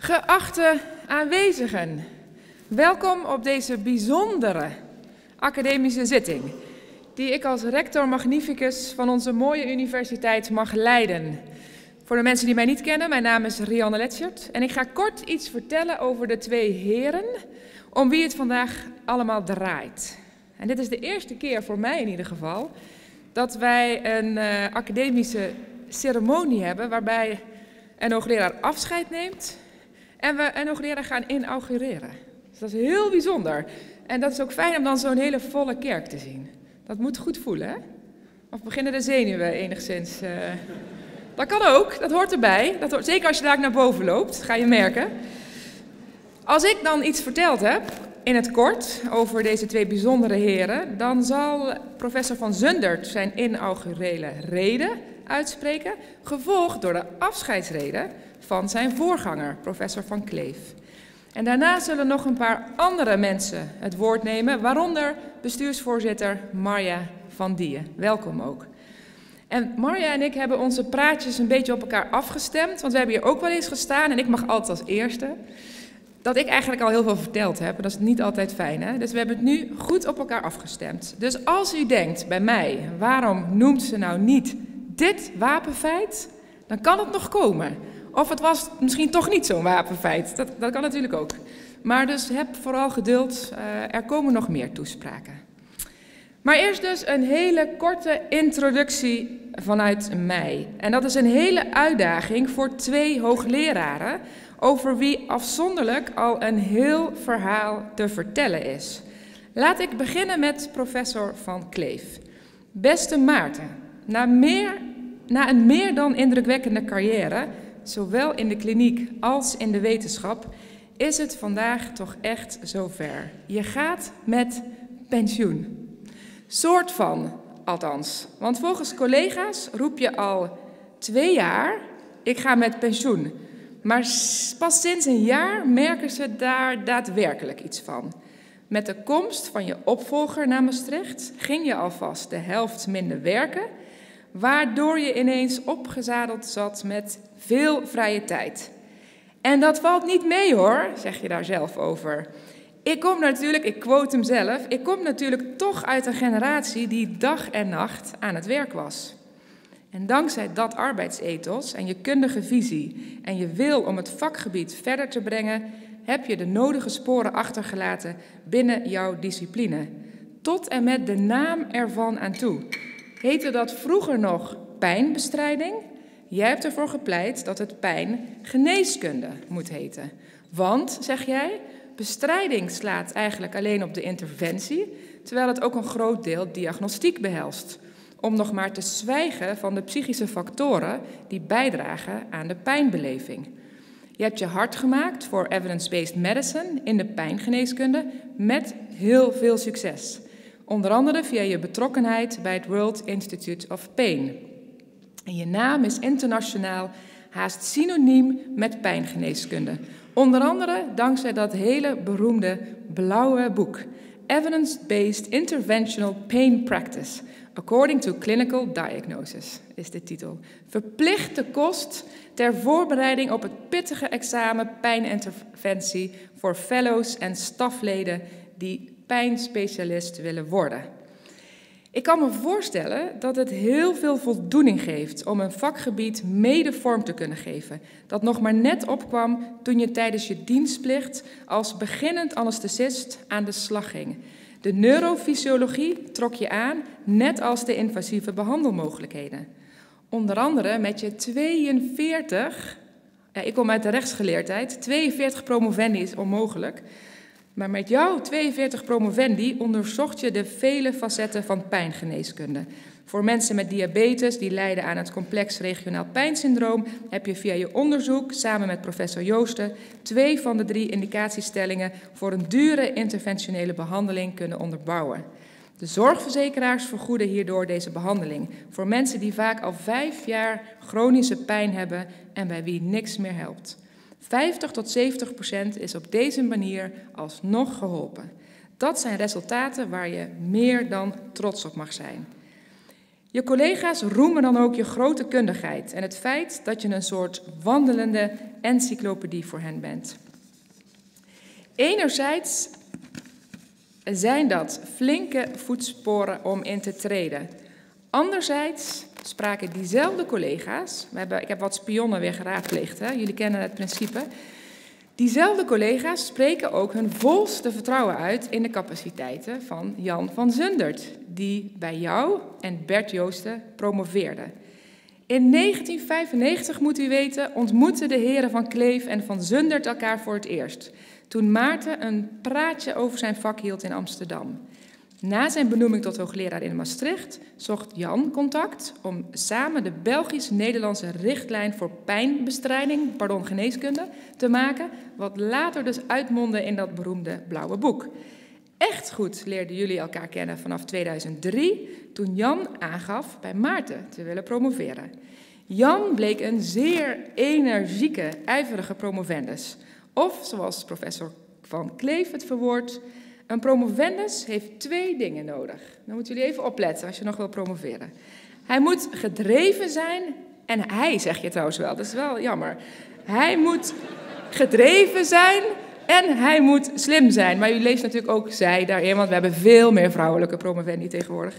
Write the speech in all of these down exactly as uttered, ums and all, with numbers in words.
Geachte aanwezigen, welkom op deze bijzondere academische zitting, die ik als rector magnificus van onze mooie universiteit mag leiden. Voor de mensen die mij niet kennen, mijn naam is Rianne Letschert en ik ga kort iets vertellen over de twee heren, om wie het vandaag allemaal draait. En dit is de eerste keer voor mij in ieder geval, dat wij een uh, academische ceremonie hebben waarbij een hoogleraar afscheid neemt en we een hoogleraar gaan inaugureren. Dus dat is heel bijzonder. En dat is ook fijn om dan zo'n hele volle kerk te zien. Dat moet goed voelen, hè? Of beginnen de zenuwen enigszins? Uh... Dat kan ook, dat hoort erbij. Dat hoort, zeker als je daar naar boven loopt, ga je merken. Als ik dan iets verteld heb, in het kort, over deze twee bijzondere heren, dan zal professor Van Zundert zijn inaugurele rede uitspreken, gevolgd door de afscheidsrede van zijn voorganger, professor Van Kleef. En daarna zullen nog een paar andere mensen het woord nemen, waaronder bestuursvoorzitter Marja van Dieën. Welkom ook. En Marja en ik hebben onze praatjes een beetje op elkaar afgestemd, want we hebben hier ook wel eens gestaan en ik mag altijd als eerste. Dat ik eigenlijk al heel veel verteld heb, dat is niet altijd fijn, hè? Dus we hebben het nu goed op elkaar afgestemd. Dus als u denkt bij mij, waarom noemt ze nou niet dit wapenfeit, dan kan het nog komen. Of het was misschien toch niet zo'n wapenfeit, dat, dat kan natuurlijk ook. Maar dus heb vooral geduld, uh, er komen nog meer toespraken. Maar eerst dus een hele korte introductie vanuit mij. En dat is een hele uitdaging voor twee hoogleraren, over wie afzonderlijk al een heel verhaal te vertellen is. Laat ik beginnen met professor Van Kleef. Beste Maarten, na, meer, na een meer dan indrukwekkende carrière, zowel in de kliniek als in de wetenschap, is het vandaag toch echt zover. Je gaat met pensioen. Soort van, althans. Want volgens collega's roep je al twee jaar, ik ga met pensioen. Maar pas sinds een jaar merken ze daar daadwerkelijk iets van. Met de komst van je opvolger naar Maastricht ging je alvast de helft minder werken, waardoor je ineens opgezadeld zat met veel vrije tijd. En dat valt niet mee hoor, zeg je daar zelf over. Ik kom natuurlijk, ik quote hem zelf, ik kom natuurlijk toch uit een generatie die dag en nacht aan het werk was. En dankzij dat arbeidsethos en je kundige visie en je wil om het vakgebied verder te brengen, heb je de nodige sporen achtergelaten binnen jouw discipline. Tot en met de naam ervan aan toe. Heette dat vroeger nog pijnbestrijding? Jij hebt ervoor gepleit dat het pijngeneeskunde moet heten. Want, zeg jij, bestrijding slaat eigenlijk alleen op de interventie, terwijl het ook een groot deel diagnostiek behelst. Om nog maar te zwijgen van de psychische factoren die bijdragen aan de pijnbeleving. Je hebt je hard gemaakt voor evidence-based medicine in de pijngeneeskunde met heel veel succes. Onder andere via je betrokkenheid bij het World Institute of Pain. En je naam is internationaal haast synoniem met pijngeneeskunde. Onder andere dankzij dat hele beroemde blauwe boek. Evidence-based Interventional Pain Practice. According to Clinical Diagnosis is de titel. Verplichte kost ter voorbereiding op het pittige examen pijninterventie voor fellows en stafleden die pijnspecialist willen worden. Ik kan me voorstellen dat het heel veel voldoening geeft om een vakgebied mede vorm te kunnen geven, dat nog maar net opkwam toen je tijdens je dienstplicht als beginnend anesthesist aan de slag ging. De neurofysiologie trok je aan, net als de invasieve behandelmogelijkheden. Onder andere met je tweeënveertig, ja, ik kom uit de rechtsgeleerdheid, tweeënveertig promovendi is onmogelijk, maar met jouw tweeënveertig promovendi onderzocht je de vele facetten van pijngeneeskunde. Voor mensen met diabetes die lijden aan het complex regionaal pijnsyndroom heb je via je onderzoek samen met professor Joosten twee van de drie indicatiestellingen voor een dure interventionele behandeling kunnen onderbouwen. De zorgverzekeraars vergoeden hierdoor deze behandeling voor mensen die vaak al vijf jaar chronische pijn hebben en bij wie niks meer helpt. vijftig tot zeventig procent is op deze manier alsnog geholpen. Dat zijn resultaten waar je meer dan trots op mag zijn. Je collega's roemen dan ook je grote kundigheid en het feit dat je een soort wandelende encyclopedie voor hen bent. Enerzijds zijn dat flinke voetsporen om in te treden. Anderzijds spraken diezelfde collega's, we hebben, ik heb wat spionnen weer geraadpleegd, hè? Jullie kennen het principe. Diezelfde collega's spreken ook hun volste vertrouwen uit in de capaciteiten van Jan van Zundert, die bij jou en Bert Joosten promoveerde. In negentien vijfennegentig, moet u weten, ontmoetten de heren van Kleef en van Zundert elkaar voor het eerst, toen Maarten een praatje over zijn vak hield in Amsterdam. Na zijn benoeming tot hoogleraar in Maastricht zocht Jan contact om samen de Belgisch-Nederlandse richtlijn voor pijnbestrijding, pardon, geneeskunde, te maken, wat later dus uitmondde in dat beroemde blauwe boek. Echt goed leerden jullie elkaar kennen vanaf tweeduizend drie, toen Jan aangaf bij Maarten te willen promoveren. Jan bleek een zeer energieke, ijverige promovendus. Of, zoals professor Van Kleef het verwoordt, een promovendus heeft twee dingen nodig. Dan moeten jullie even opletten als je nog wil promoveren. Hij moet gedreven zijn, en hij zeg je trouwens wel, dat is wel jammer. Hij moet gedreven zijn en hij moet slim zijn. Maar u leest natuurlijk ook zij daarin, want we hebben veel meer vrouwelijke promovendi tegenwoordig.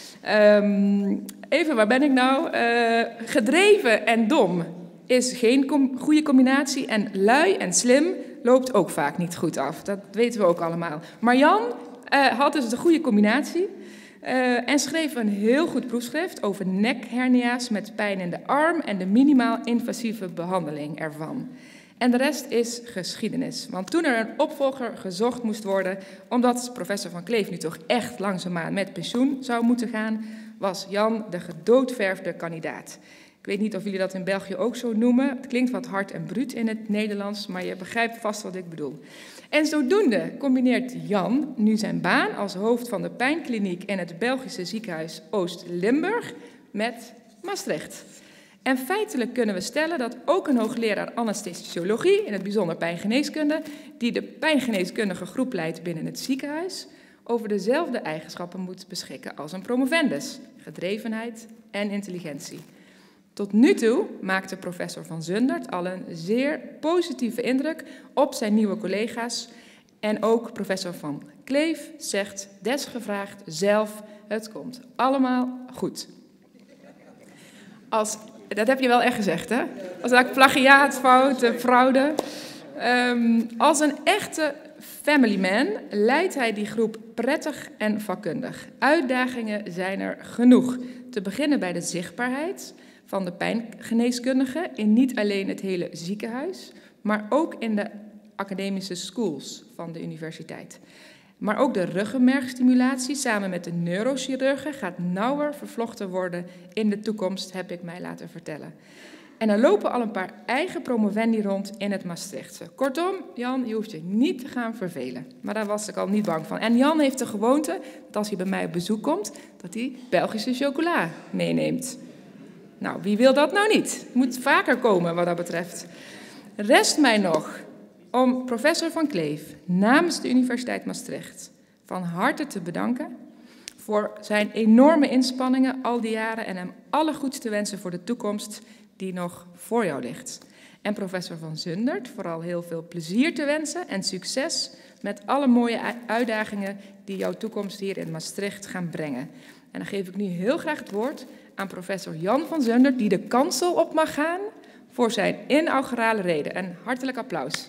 Um, even, waar ben ik nou? Uh, gedreven en dom is geen com- goede combinatie en lui en slim loopt ook vaak niet goed af. Dat weten we ook allemaal. Maar Jan uh, had dus de goede combinatie uh, en schreef een heel goed proefschrift over nekhernia's met pijn in de arm en de minimaal invasieve behandeling ervan. En de rest is geschiedenis. Want toen er een opvolger gezocht moest worden, omdat professor Van Kleef nu toch echt langzaamaan met pensioen zou moeten gaan, was Jan de gedoodverfde kandidaat. Ik weet niet of jullie dat in België ook zo noemen. Het klinkt wat hard en bruut in het Nederlands, maar je begrijpt vast wat ik bedoel. En zodoende combineert Jan nu zijn baan als hoofd van de pijnkliniek in het Belgische ziekenhuis Oost-Limburg met Maastricht. En feitelijk kunnen we stellen dat ook een hoogleraar anesthesiologie, in het bijzonder pijngeneeskunde, die de pijngeneeskundige groep leidt binnen het ziekenhuis, over dezelfde eigenschappen moet beschikken als een promovendus, gedrevenheid en intelligentie. Tot nu toe maakte professor Van Zundert al een zeer positieve indruk op zijn nieuwe collega's. En ook professor Van Kleef zegt desgevraagd zelf, het komt allemaal goed. Als, dat heb je wel echt gezegd, hè? Als dat plagiaat, fout, fraude. Um, als een echte family man leidt hij die groep prettig en vakkundig. Uitdagingen zijn er genoeg. Te beginnen bij de zichtbaarheid van de pijngeneeskundige in niet alleen het hele ziekenhuis, maar ook in de academische schools van de universiteit. Maar ook de ruggenmergstimulatie samen met de neurochirurgen gaat nauwer vervlochten worden in de toekomst, heb ik mij laten vertellen. En er lopen al een paar eigen promovendi rond in het Maastrichtse. Kortom, Jan, je hoeft je niet te gaan vervelen. Maar daar was ik al niet bang van. En Jan heeft de gewoonte, dat als hij bij mij op bezoek komt, dat hij Belgische chocola meeneemt. Nou, wie wil dat nou niet? Moet vaker komen wat dat betreft. Rest mij nog om professor Van Kleef namens de Universiteit Maastricht van harte te bedanken voor zijn enorme inspanningen al die jaren en hem alle goeds te wensen voor de toekomst die nog voor jou ligt. En professor Van Zundert vooral heel veel plezier te wensen en succes met alle mooie uitdagingen die jouw toekomst hier in Maastricht gaan brengen. En dan geef ik nu heel graag het woord aan professor Jan van Zundert, die de kansel op mag gaan voor zijn inaugurale rede. Een hartelijk applaus.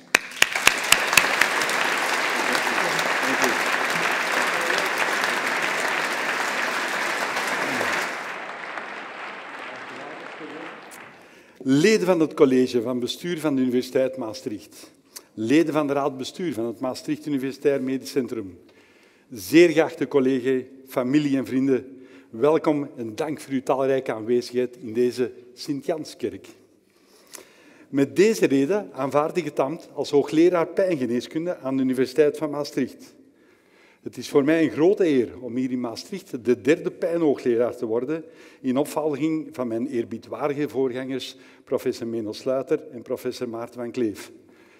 Leden van het college van bestuur van de Universiteit Maastricht. Leden van de raad bestuur van het Maastricht Universitair Medisch Centrum. Zeer geachte collega's, familie en vrienden. Welkom en dank voor uw talrijke aanwezigheid in deze Sint-Janskerk. Met deze reden aanvaard ik het ambt als hoogleraar pijngeneeskunde aan de Universiteit van Maastricht. Het is voor mij een grote eer om hier in Maastricht de derde pijnhoogleraar te worden, in opvolging van mijn eerbiedwaardige voorgangers, professor Menno Sluiter en professor Maarten van Kleef.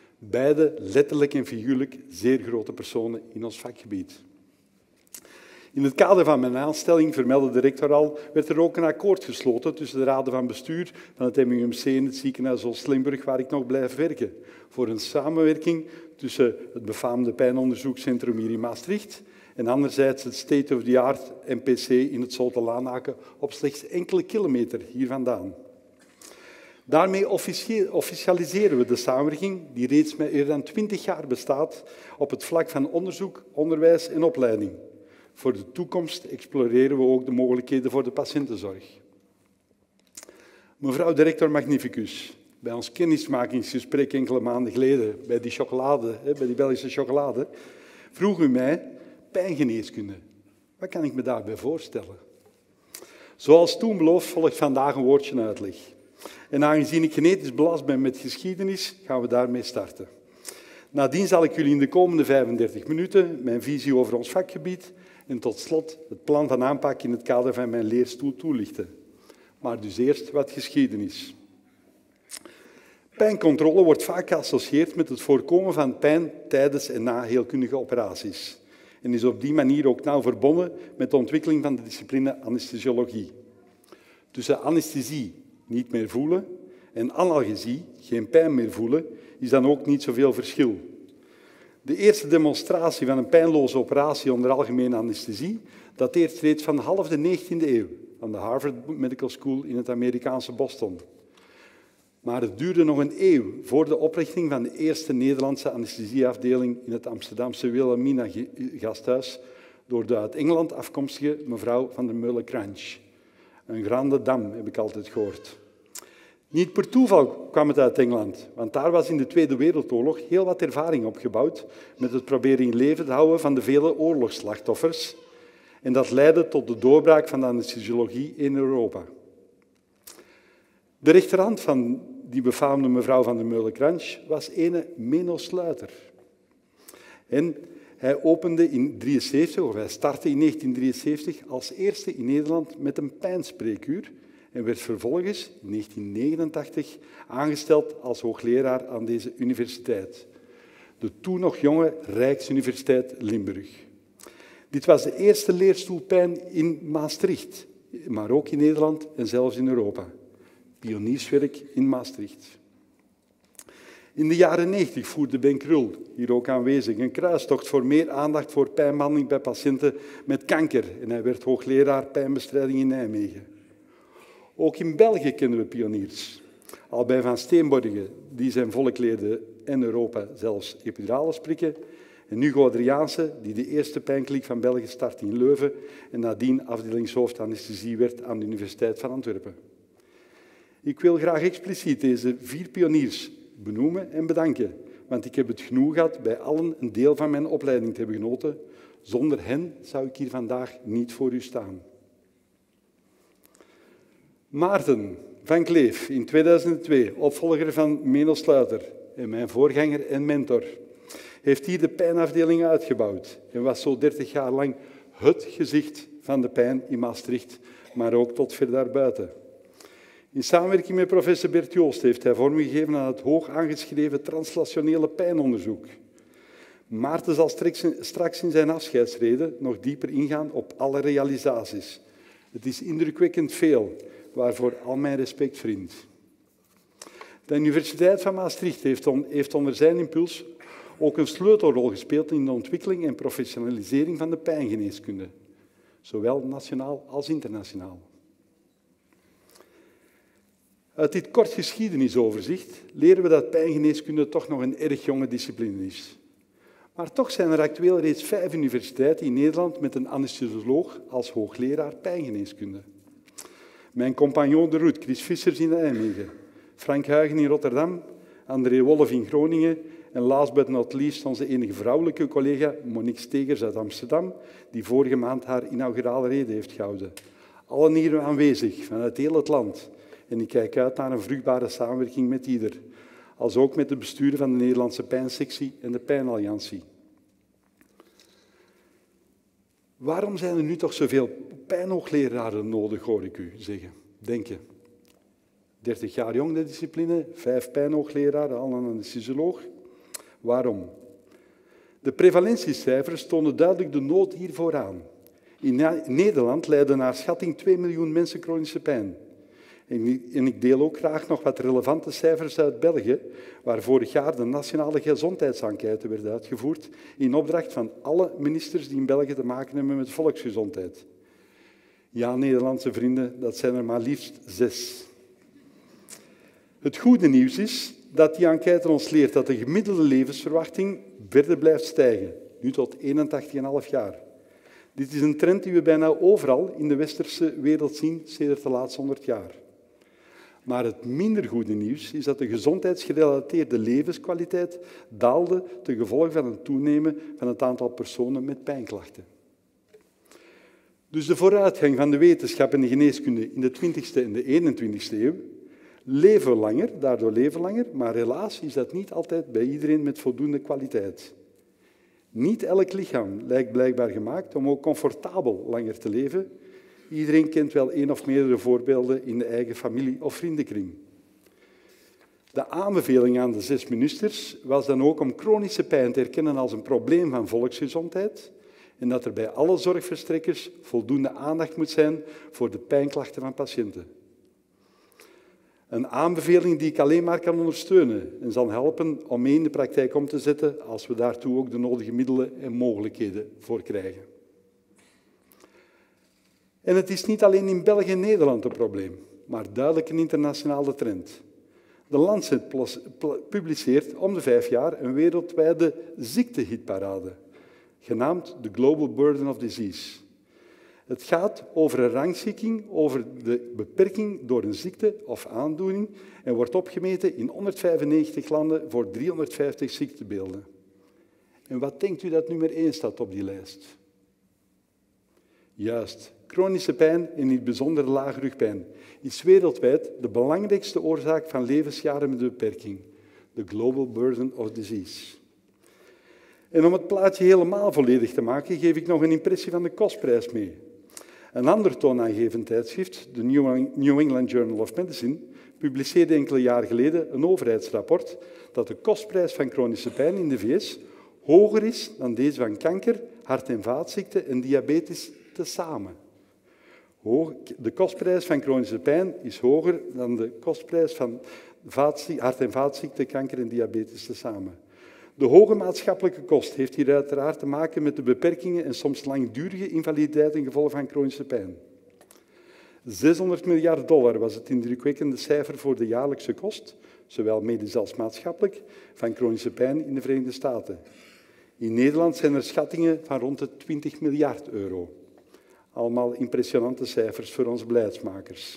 Beide letterlijk en figuurlijk zeer grote personen in ons vakgebied. In het kader van mijn aanstelling, vermeldde de rector al, werd er ook een akkoord gesloten tussen de raden van bestuur van het M U M C en het ziekenhuis Oost-Limburg, waar ik nog blijf werken, voor een samenwerking tussen het befaamde pijnonderzoekscentrum hier in Maastricht en anderzijds het state-of-the-art M P C in het Zoute-Laanaken op slechts enkele kilometer hier vandaan. Daarmee officialiseren we de samenwerking die reeds meer dan twintig jaar bestaat op het vlak van onderzoek, onderwijs en opleiding. Voor de toekomst exploreren we ook de mogelijkheden voor de patiëntenzorg. Mevrouw de rector magnificus, bij ons kennismakingsgesprek enkele maanden geleden, bij die chocolade, bij die Belgische chocolade, vroeg u mij, pijngeneeskunde, wat kan ik me daarbij voorstellen? Zoals toen beloofd volgt vandaag een woordje uitleg. En aangezien ik genetisch belast ben met geschiedenis, gaan we daarmee starten. Nadien zal ik jullie in de komende vijfendertig minuten mijn visie over ons vakgebied en tot slot het plan van aanpak in het kader van mijn leerstoel toelichten. Maar dus eerst wat geschiedenis. Pijncontrole wordt vaak geassocieerd met het voorkomen van pijn tijdens en na heelkundige operaties en is op die manier ook nauw verbonden met de ontwikkeling van de discipline anesthesiologie. Tussen anesthesie, niet meer voelen, en analgesie, geen pijn meer voelen, is dan ook niet zoveel verschil. De eerste demonstratie van een pijnloze operatie onder algemene anesthesie dateert reeds van half de negentiende eeuw aan de Harvard Medical School in het Amerikaanse Boston. Maar het duurde nog een eeuw voor de oprichting van de eerste Nederlandse anesthesieafdeling in het Amsterdamse Wilhelmina gasthuis door de uit Engeland afkomstige mevrouw van der Meulen-Cranch. Een grande dame, heb ik altijd gehoord. Niet per toeval kwam het uit Engeland, want daar was in de Tweede Wereldoorlog heel wat ervaring opgebouwd met het proberen in leven te houden van de vele oorlogsslachtoffers. En dat leidde tot de doorbraak van de anesthesiologie in Europa. De rechterhand van die befaamde mevrouw van der Meulen-Cranch was ene Menno Sluiter. En hij opende in drieënzeventig, of hij startte in negentien drieënzeventig als eerste in Nederland met een pijnspreekuur en werd vervolgens in negentien negenentachtig aangesteld als hoogleraar aan deze universiteit. De toen nog jonge Rijksuniversiteit Limburg. Dit was de eerste leerstoel pijn in Maastricht, maar ook in Nederland en zelfs in Europa. Pionierswerk in Maastricht. In de jaren negentig voerde Ben Krul, hier ook aanwezig, een kruistocht voor meer aandacht voor pijnbehandeling bij patiënten met kanker. En hij werd hoogleraar pijnbestrijding in Nijmegen. Ook in België kennen we pioniers. Albij van Steenborgen, die zijn volk leerde en Europa zelfs epidurales prikken. En Hugo Adriaanse, die de eerste pijnkliniek van België startte in Leuven en nadien afdelingshoofd anesthesie werd aan de Universiteit van Antwerpen. Ik wil graag expliciet deze vier pioniers benoemen en bedanken, want ik heb het genoeg gehad bij allen een deel van mijn opleiding te hebben genoten. Zonder hen zou ik hier vandaag niet voor u staan. Maarten van Kleef, in tweeduizend twee, opvolger van Menno Sluiter en mijn voorganger en mentor, heeft hier de pijnafdeling uitgebouwd en was zo dertig jaar lang het gezicht van de pijn in Maastricht, maar ook tot ver daarbuiten. In samenwerking met professor Bert Joost heeft hij vormgegeven aan het hoog aangeschreven translationele pijnonderzoek. Maarten zal straks in zijn afscheidsrede nog dieper ingaan op alle realisaties. Het is indrukwekkend veel, waarvoor al mijn respect, vriend. De Universiteit van Maastricht heeft, on, heeft onder zijn impuls ook een sleutelrol gespeeld in de ontwikkeling en professionalisering van de pijngeneeskunde, zowel nationaal als internationaal. Uit dit kort geschiedenisoverzicht leren we dat pijngeneeskunde toch nog een erg jonge discipline is. Maar toch zijn er actueel reeds vijf universiteiten in Nederland met een anesthesioloog als hoogleraar pijngeneeskunde. Mijn compagnon de route, Chris Vissers in Nijmegen, Frank Huygen in Rotterdam, André Wolff in Groningen en last but not least onze enige vrouwelijke collega Monique Stegers uit Amsterdam, die vorige maand haar inaugurale rede heeft gehouden. Allen hier aanwezig, vanuit heel het land. En ik kijk uit naar een vruchtbare samenwerking met ieder, als ook met de besturen van de Nederlandse Pijnsectie en de Pijnalliantie. Waarom zijn er nu toch zoveel pijnhoogleraren nodig, hoor ik u zeggen, denken? dertig jaar jong de discipline, vijf pijnhoogleraren, al een anesthesioloog. Waarom? De prevalentiecijfers tonen duidelijk de nood hiervoor aan. In Nederland lijden naar schatting twee miljoen mensen chronische pijn. En ik deel ook graag nog wat relevante cijfers uit België, waar vorig jaar de nationale gezondheidsenquête werd uitgevoerd in opdracht van alle ministers die in België te maken hebben met volksgezondheid. Ja, Nederlandse vrienden, dat zijn er maar liefst zes. Het goede nieuws is dat die enquête ons leert dat de gemiddelde levensverwachting verder blijft stijgen, nu tot eenentachtig komma vijf jaar. Dit is een trend die we bijna overal in de westerse wereld zien sedert de laatste honderd jaar. Maar het minder goede nieuws is dat de gezondheidsgerelateerde levenskwaliteit daalde ten gevolge van een toenemen van het aantal personen met pijnklachten. Dus de vooruitgang van de wetenschap en de geneeskunde in de twintigste en de eenentwintigste eeuw leven langer, daardoor leven langer, maar helaas is dat niet altijd bij iedereen met voldoende kwaliteit. Niet elk lichaam lijkt blijkbaar gemaakt om ook comfortabel langer te leven. Iedereen kent wel één of meerdere voorbeelden in de eigen familie- of vriendenkring. De aanbeveling aan de zes ministers was dan ook om chronische pijn te erkennen als een probleem van volksgezondheid en dat er bij alle zorgverstrekkers voldoende aandacht moet zijn voor de pijnklachten van patiënten. Een aanbeveling die ik alleen maar kan ondersteunen en zal helpen om mee in de praktijk om te zetten als we daartoe ook de nodige middelen en mogelijkheden voor krijgen. En het is niet alleen in België en Nederland een probleem, maar duidelijk een internationale trend. De Lancet publiceert om de vijf jaar een wereldwijde ziektehitparade, genaamd The Global Burden of Disease. Het gaat over een rangschikking over de beperking door een ziekte of aandoening en wordt opgemeten in honderdvijfennegentig landen voor driehonderdvijftig ziektebeelden. En wat denkt u dat nummer één staat op die lijst? Juist, chronische pijn en in het bijzonder lage rugpijn is wereldwijd de belangrijkste oorzaak van levensjaren met beperking, de Global Burden of Disease. En om het plaatje helemaal volledig te maken, geef ik nog een impressie van de kostprijs mee. Een ander toonaangevend tijdschrift, de New England Journal of Medicine, publiceerde enkele jaren geleden een overheidsrapport dat de kostprijs van chronische pijn in de V S hoger is dan deze van kanker, hart- en vaatziekten en diabetes tezamen. De kostprijs van chronische pijn is hoger dan de kostprijs van hart- en vaatziekten, kanker en diabetes tezamen. De hoge maatschappelijke kost heeft hier uiteraard te maken met de beperkingen en soms langdurige invaliditeit ten gevolge van chronische pijn. zeshonderd miljard dollar was het indrukwekkende cijfer voor de jaarlijkse kost, zowel medisch als maatschappelijk, van chronische pijn in de Verenigde Staten. In Nederland zijn er schattingen van rond de twintig miljard euro. Allemaal impressionante cijfers voor onze beleidsmakers.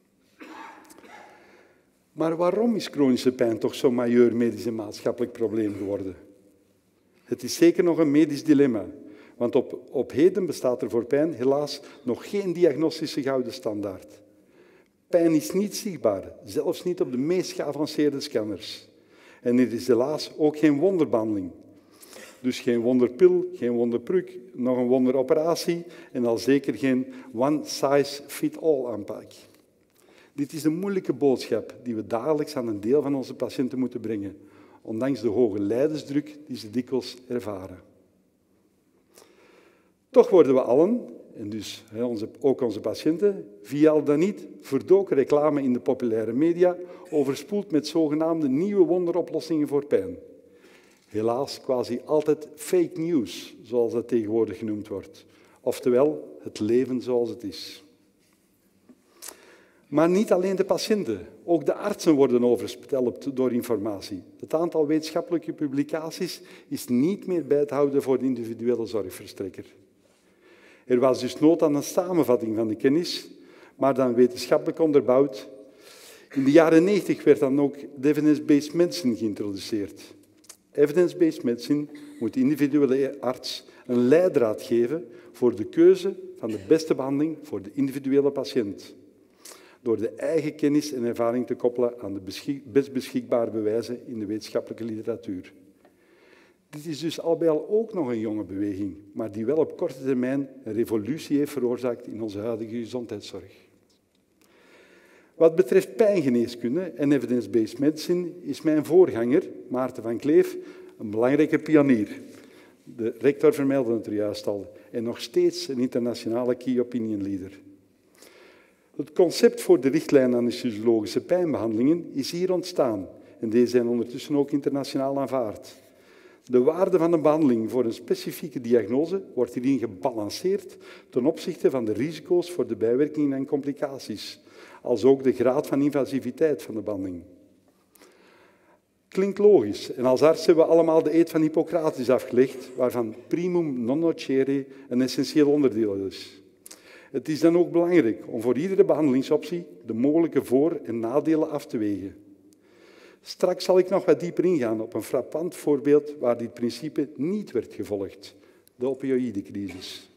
Maar waarom is chronische pijn toch zo'n majeur medisch en maatschappelijk probleem geworden? Het is zeker nog een medisch dilemma, want op, op heden bestaat er voor pijn helaas nog geen diagnostische gouden standaard. Pijn is niet zichtbaar, zelfs niet op de meest geavanceerde scanners. En er is helaas ook geen wonderbehandeling. Dus geen wonderpil, geen wonderprik, nog een wonderoperatie en al zeker geen one-size-fit-all aanpak. Dit is een moeilijke boodschap die we dagelijks aan een deel van onze patiënten moeten brengen, ondanks de hoge lijdensdruk die ze dikwijls ervaren. Toch worden we allen, en dus ook onze patiënten, via al dan niet verdoken reclame in de populaire media, overspoeld met zogenaamde nieuwe wonderoplossingen voor pijn. Helaas quasi altijd fake news, zoals dat tegenwoordig genoemd wordt. Oftewel, het leven zoals het is. Maar niet alleen de patiënten, ook de artsen worden overstelpt door informatie. Het aantal wetenschappelijke publicaties is niet meer bij te houden voor de individuele zorgverstrekker. Er was dus nood aan een samenvatting van de kennis, maar dan wetenschappelijk onderbouwd. In de jaren negentig werd dan ook de evidence-based medicine geïntroduceerd. Evidence-based medicine moet de individuele arts een leidraad geven voor de keuze van de beste behandeling voor de individuele patiënt, door de eigen kennis en ervaring te koppelen aan de beschik- best beschikbare bewijzen in de wetenschappelijke literatuur. Dit is dus al bij al ook nog een jonge beweging, maar die wel op korte termijn een revolutie heeft veroorzaakt in onze huidige gezondheidszorg. Wat betreft pijngeneeskunde en evidence-based medicine is mijn voorganger, Maarten van Kleef, een belangrijke pionier. De rector vermeldde het er juist al. En nog steeds een internationale key opinion leader. Het concept voor de richtlijn anesthesiologische pijnbehandelingen is hier ontstaan. En deze zijn ondertussen ook internationaal aanvaard. De waarde van een behandeling voor een specifieke diagnose wordt hierin gebalanceerd ten opzichte van de risico's voor de bijwerkingen en complicaties, als ook de graad van invasiviteit van de behandeling. Klinkt logisch. En als arts hebben we allemaal de eed van Hippocrates afgelegd, waarvan primum non nocere een essentieel onderdeel is. Het is dan ook belangrijk om voor iedere behandelingsoptie de mogelijke voor- en nadelen af te wegen. Straks zal ik nog wat dieper ingaan op een frappant voorbeeld waar dit principe niet werd gevolgd, de opioïdecrisis.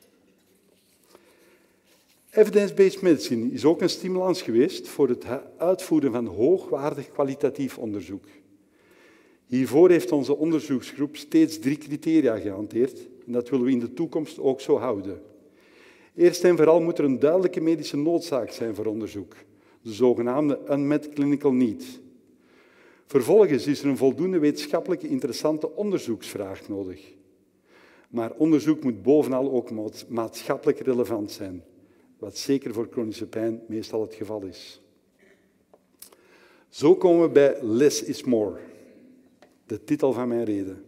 Evidence-based medicine is ook een stimulans geweest voor het uitvoeren van hoogwaardig kwalitatief onderzoek. Hiervoor heeft onze onderzoeksgroep steeds drie criteria gehanteerd en dat willen we in de toekomst ook zo houden. Eerst en vooral moet er een duidelijke medische noodzaak zijn voor onderzoek, de zogenaamde unmet clinical need. Vervolgens is er een voldoende wetenschappelijk interessante onderzoeksvraag nodig. Maar onderzoek moet bovenal ook maatschappelijk relevant zijn, wat zeker voor chronische pijn meestal het geval is. Zo komen we bij Less is More, de titel van mijn reden.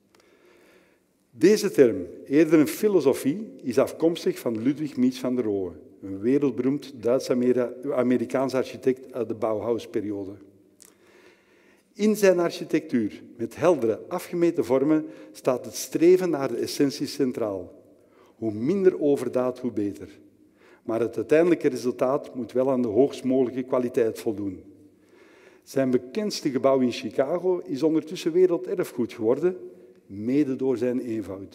Deze term, eerder een filosofie, is afkomstig van Ludwig Mies van der Rohe, een wereldberoemd Duits-Amerikaans architect uit de Bauhausperiode. In zijn architectuur, met heldere, afgemeten vormen, staat het streven naar de essentie centraal. Hoe minder overdaad, hoe beter. Maar het uiteindelijke resultaat moet wel aan de hoogst mogelijke kwaliteit voldoen. Zijn bekendste gebouw in Chicago is ondertussen werelderfgoed geworden, mede door zijn eenvoud.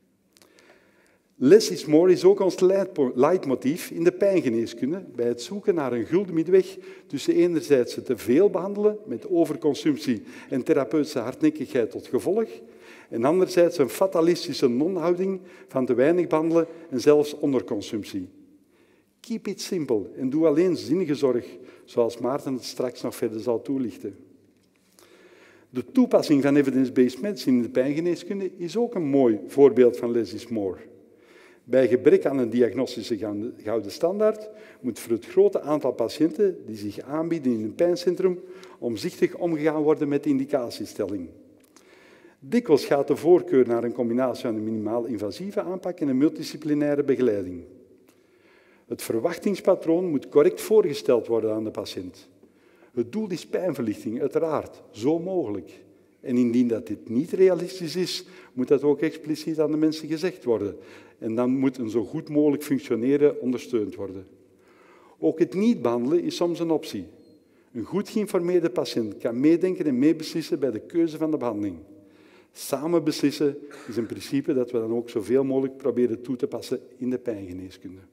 Less is more is ook ons leidmotief in de pijngeneeskunde bij het zoeken naar een gulden middenweg tussen enerzijds het te veel behandelen met overconsumptie en therapeutische hardnekkigheid tot gevolg en anderzijds een fatalistische non-houding van te weinig behandelen en zelfs onderconsumptie. Keep it simple en doe alleen zinnige zorg, zoals Maarten het straks nog verder zal toelichten. De toepassing van evidence-based medicine in de pijngeneeskunde is ook een mooi voorbeeld van less is more. Bij gebrek aan een diagnostische gouden standaard moet voor het grote aantal patiënten die zich aanbieden in een pijncentrum omzichtig omgegaan worden met de indicatiestelling. Dikwijls gaat de voorkeur naar een combinatie van een minimaal invasieve aanpak en een multidisciplinaire begeleiding. Het verwachtingspatroon moet correct voorgesteld worden aan de patiënt. Het doel is pijnverlichting, uiteraard, zo mogelijk. En indien dat dit niet realistisch is, moet dat ook expliciet aan de mensen gezegd worden. En dan moet een zo goed mogelijk functioneren ondersteund worden. Ook het niet behandelen is soms een optie. Een goed geïnformeerde patiënt kan meedenken en meebeslissen bij de keuze van de behandeling. Samen beslissen is een principe dat we dan ook zoveel mogelijk proberen toe te passen in de pijngeneeskunde.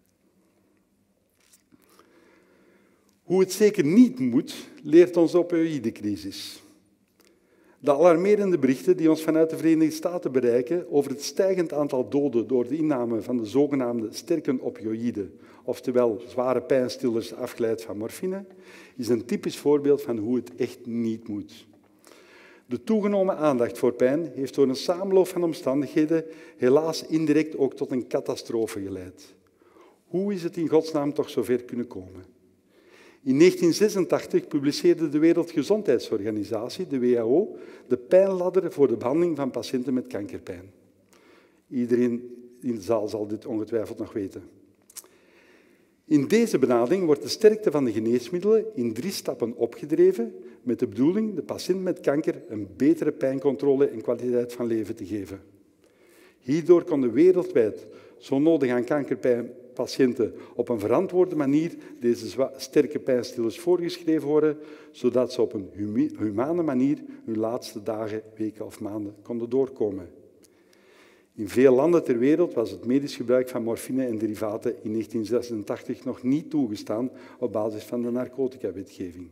Hoe het zeker niet moet, leert ons de opioïdecrisis. De alarmerende berichten die ons vanuit de Verenigde Staten bereiken over het stijgend aantal doden door de inname van de zogenaamde sterke opioïden, oftewel zware pijnstillers afgeleid van morfine, is een typisch voorbeeld van hoe het echt niet moet. De toegenomen aandacht voor pijn heeft door een samenloop van omstandigheden helaas indirect ook tot een catastrofe geleid. Hoe is het in godsnaam toch zover kunnen komen? In negentien zesentachtig publiceerde de Wereldgezondheidsorganisatie, de W H O, de pijnladder voor de behandeling van patiënten met kankerpijn. Iedereen in de zaal zal dit ongetwijfeld nog weten. In deze benadering wordt de sterkte van de geneesmiddelen in drie stappen opgedreven met de bedoeling de patiënt met kanker een betere pijncontrole en kwaliteit van leven te geven. Hierdoor konden wereldwijd zo nodig aan kankerpijnpatiënten op een verantwoorde manier deze sterke pijnstillers voorgeschreven worden, zodat ze op een humane manier hun laatste dagen, weken of maanden konden doorkomen. In veel landen ter wereld was het medisch gebruik van morfine en derivaten in negentien zesentachtig nog niet toegestaan op basis van de narcotica-wetgeving.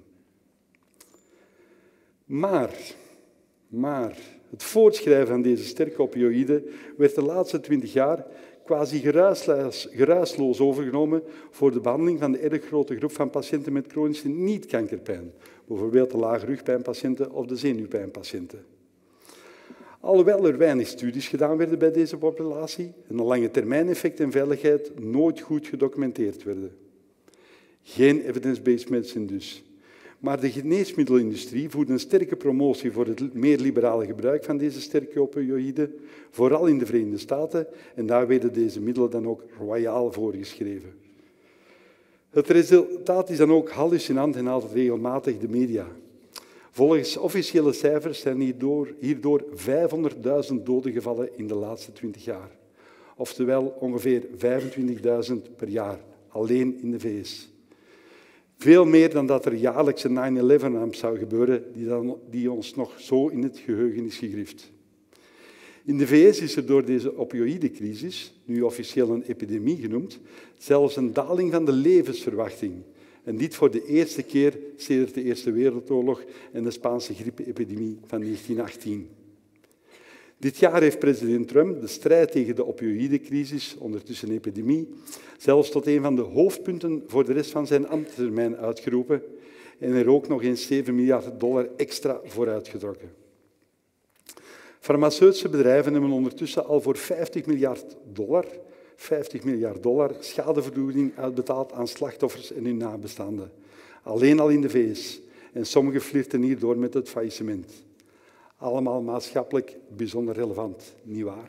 Maar, maar het voortschrijven van deze sterke opioïden werd de laatste twintig jaar quasi geruisloos, geruisloos overgenomen voor de behandeling van de erg grote groep van patiënten met chronische niet-kankerpijn, bijvoorbeeld de lage rugpijnpatiënten of de zenuwpijnpatiënten. Alhoewel er weinig studies gedaan werden bij deze populatie en de lange termijn effecten en veiligheid nooit goed gedocumenteerd werden. Geen evidence-based medicine dus. Maar de geneesmiddelenindustrie voerde een sterke promotie voor het meer liberale gebruik van deze sterke opioïden, vooral in de Verenigde Staten, en daar werden deze middelen dan ook royaal voorgeschreven. Het resultaat is dan ook hallucinant en haalt regelmatig de media. Volgens officiële cijfers zijn hierdoor, hierdoor vijfhonderdduizend doden gevallen in de laatste twintig jaar. Oftewel ongeveer vijfentwintigduizend per jaar, alleen in de V S. Veel meer dan dat er jaarlijks een nine eleven-ramp zou gebeuren, die, dan, die ons nog zo in het geheugen is gegrift. In de V S is er door deze opioïdencrisis, nu officieel een epidemie genoemd, zelfs een daling van de levensverwachting. En dit voor de eerste keer sedert de Eerste Wereldoorlog en de Spaanse griepepidemie van negentien achttien. Dit jaar heeft president Trump de strijd tegen de opioïdencrisis, ondertussen een epidemie, zelfs tot een van de hoofdpunten voor de rest van zijn ambtstermijn uitgeroepen en er ook nog eens zeven miljard dollar extra voor uitgetrokken. Farmaceutische bedrijven hebben ondertussen al voor vijftig miljard dollar, vijftig miljard dollar schadevergoeding uitbetaald aan slachtoffers en hun nabestaanden. Alleen al in de V S. En sommigen flirten hierdoor met het faillissement. Allemaal maatschappelijk bijzonder relevant, nietwaar?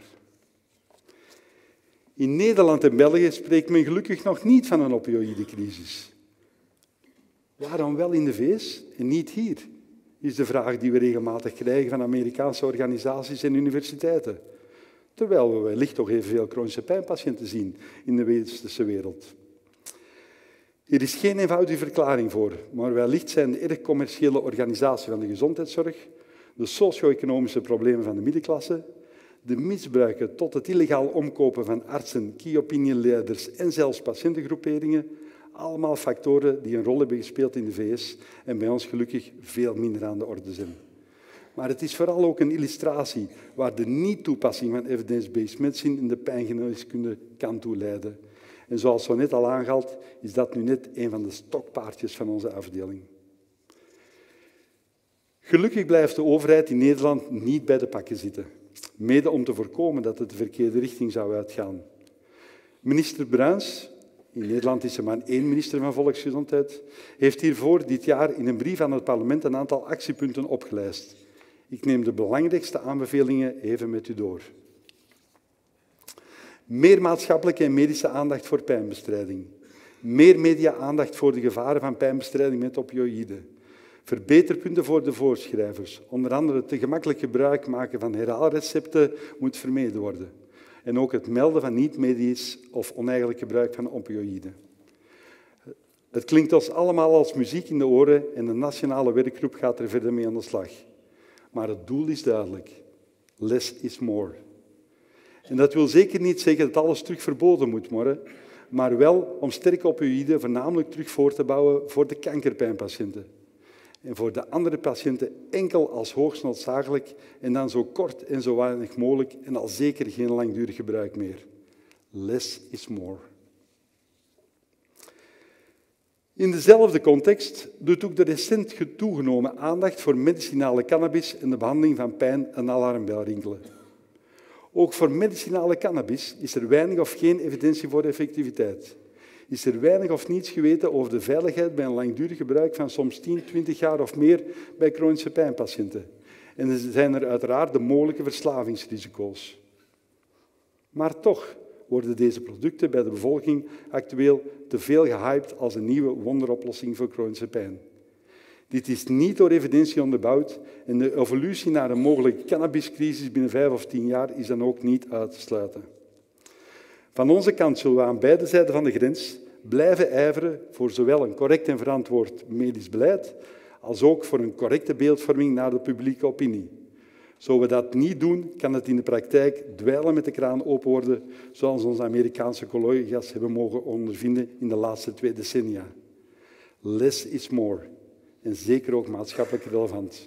In Nederland en België spreekt men gelukkig nog niet van een opioïdencrisis. Waarom wel in de V S en niet hier? Is de vraag die we regelmatig krijgen van Amerikaanse organisaties en universiteiten. Terwijl we wellicht toch evenveel chronische pijnpatiënten zien in de westerse wereld. Er is geen eenvoudige verklaring voor, maar wellicht zijn de erg commerciële organisatie van de gezondheidszorg, de socio-economische problemen van de middenklasse, de misbruiken tot het illegaal omkopen van artsen, key opinion leiders en zelfs patiëntengroeperingen, allemaal factoren die een rol hebben gespeeld in de V S en bij ons gelukkig veel minder aan de orde zijn. Maar het is vooral ook een illustratie waar de niet-toepassing van evidence-based medicine in de pijngeneeskunde kan toe leiden. En zoals zo net al aangehaald, is dat nu net een van de stokpaardjes van onze afdeling. Gelukkig blijft de overheid in Nederland niet bij de pakken zitten. Mede om te voorkomen dat het de verkeerde richting zou uitgaan. Minister Bruins, in Nederland is er maar één minister van Volksgezondheid, heeft hiervoor dit jaar in een brief aan het parlement een aantal actiepunten opgelijst. Ik neem de belangrijkste aanbevelingen even met u door. Meer maatschappelijke en medische aandacht voor pijnbestrijding. Meer media-aandacht voor de gevaren van pijnbestrijding met opioïden. Verbeterpunten voor de voorschrijvers. Onder andere het te gemakkelijk gebruik maken van herhaalrecepten moet vermeden worden. En ook het melden van niet-medisch of oneigenlijk gebruik van opioïden. Het klinkt ons allemaal als muziek in de oren en de nationale werkgroep gaat er verder mee aan de slag. Maar het doel is duidelijk. Less is more. En dat wil zeker niet zeggen dat alles terug verboden moet worden, maar wel om sterke opioïden voornamelijk terug voor te bouwen voor de kankerpijnpatiënten. En voor de andere patiënten enkel als hoogst noodzakelijk en dan zo kort en zo weinig mogelijk en al zeker geen langdurig gebruik meer. Less is more. In dezelfde context doet ook de recent toegenomen aandacht voor medicinale cannabis en de behandeling van pijn een alarmbel rinkelen. Ook voor medicinale cannabis is er weinig of geen evidentie voor effectiviteit. Is er weinig of niets geweten over de veiligheid bij een langdurig gebruik van soms tien, twintig jaar of meer bij chronische pijnpatiënten. En er zijn er uiteraard de mogelijke verslavingsrisico's. Maar toch worden deze producten bij de bevolking actueel te veel gehyped als een nieuwe wonderoplossing voor chronische pijn. Dit is niet door evidentie onderbouwd en de evolutie naar een mogelijke cannabiscrisis binnen vijf of tien jaar is dan ook niet uit te sluiten. Van onze kant zullen we aan beide zijden van de grens blijven ijveren voor zowel een correct en verantwoord medisch beleid als ook voor een correcte beeldvorming naar de publieke opinie. Zo we dat niet doen, kan het in de praktijk dweilen met de kraan open worden, zoals onze Amerikaanse collega's hebben mogen ondervinden in de laatste twee decennia. Less is more. En zeker ook maatschappelijk relevant.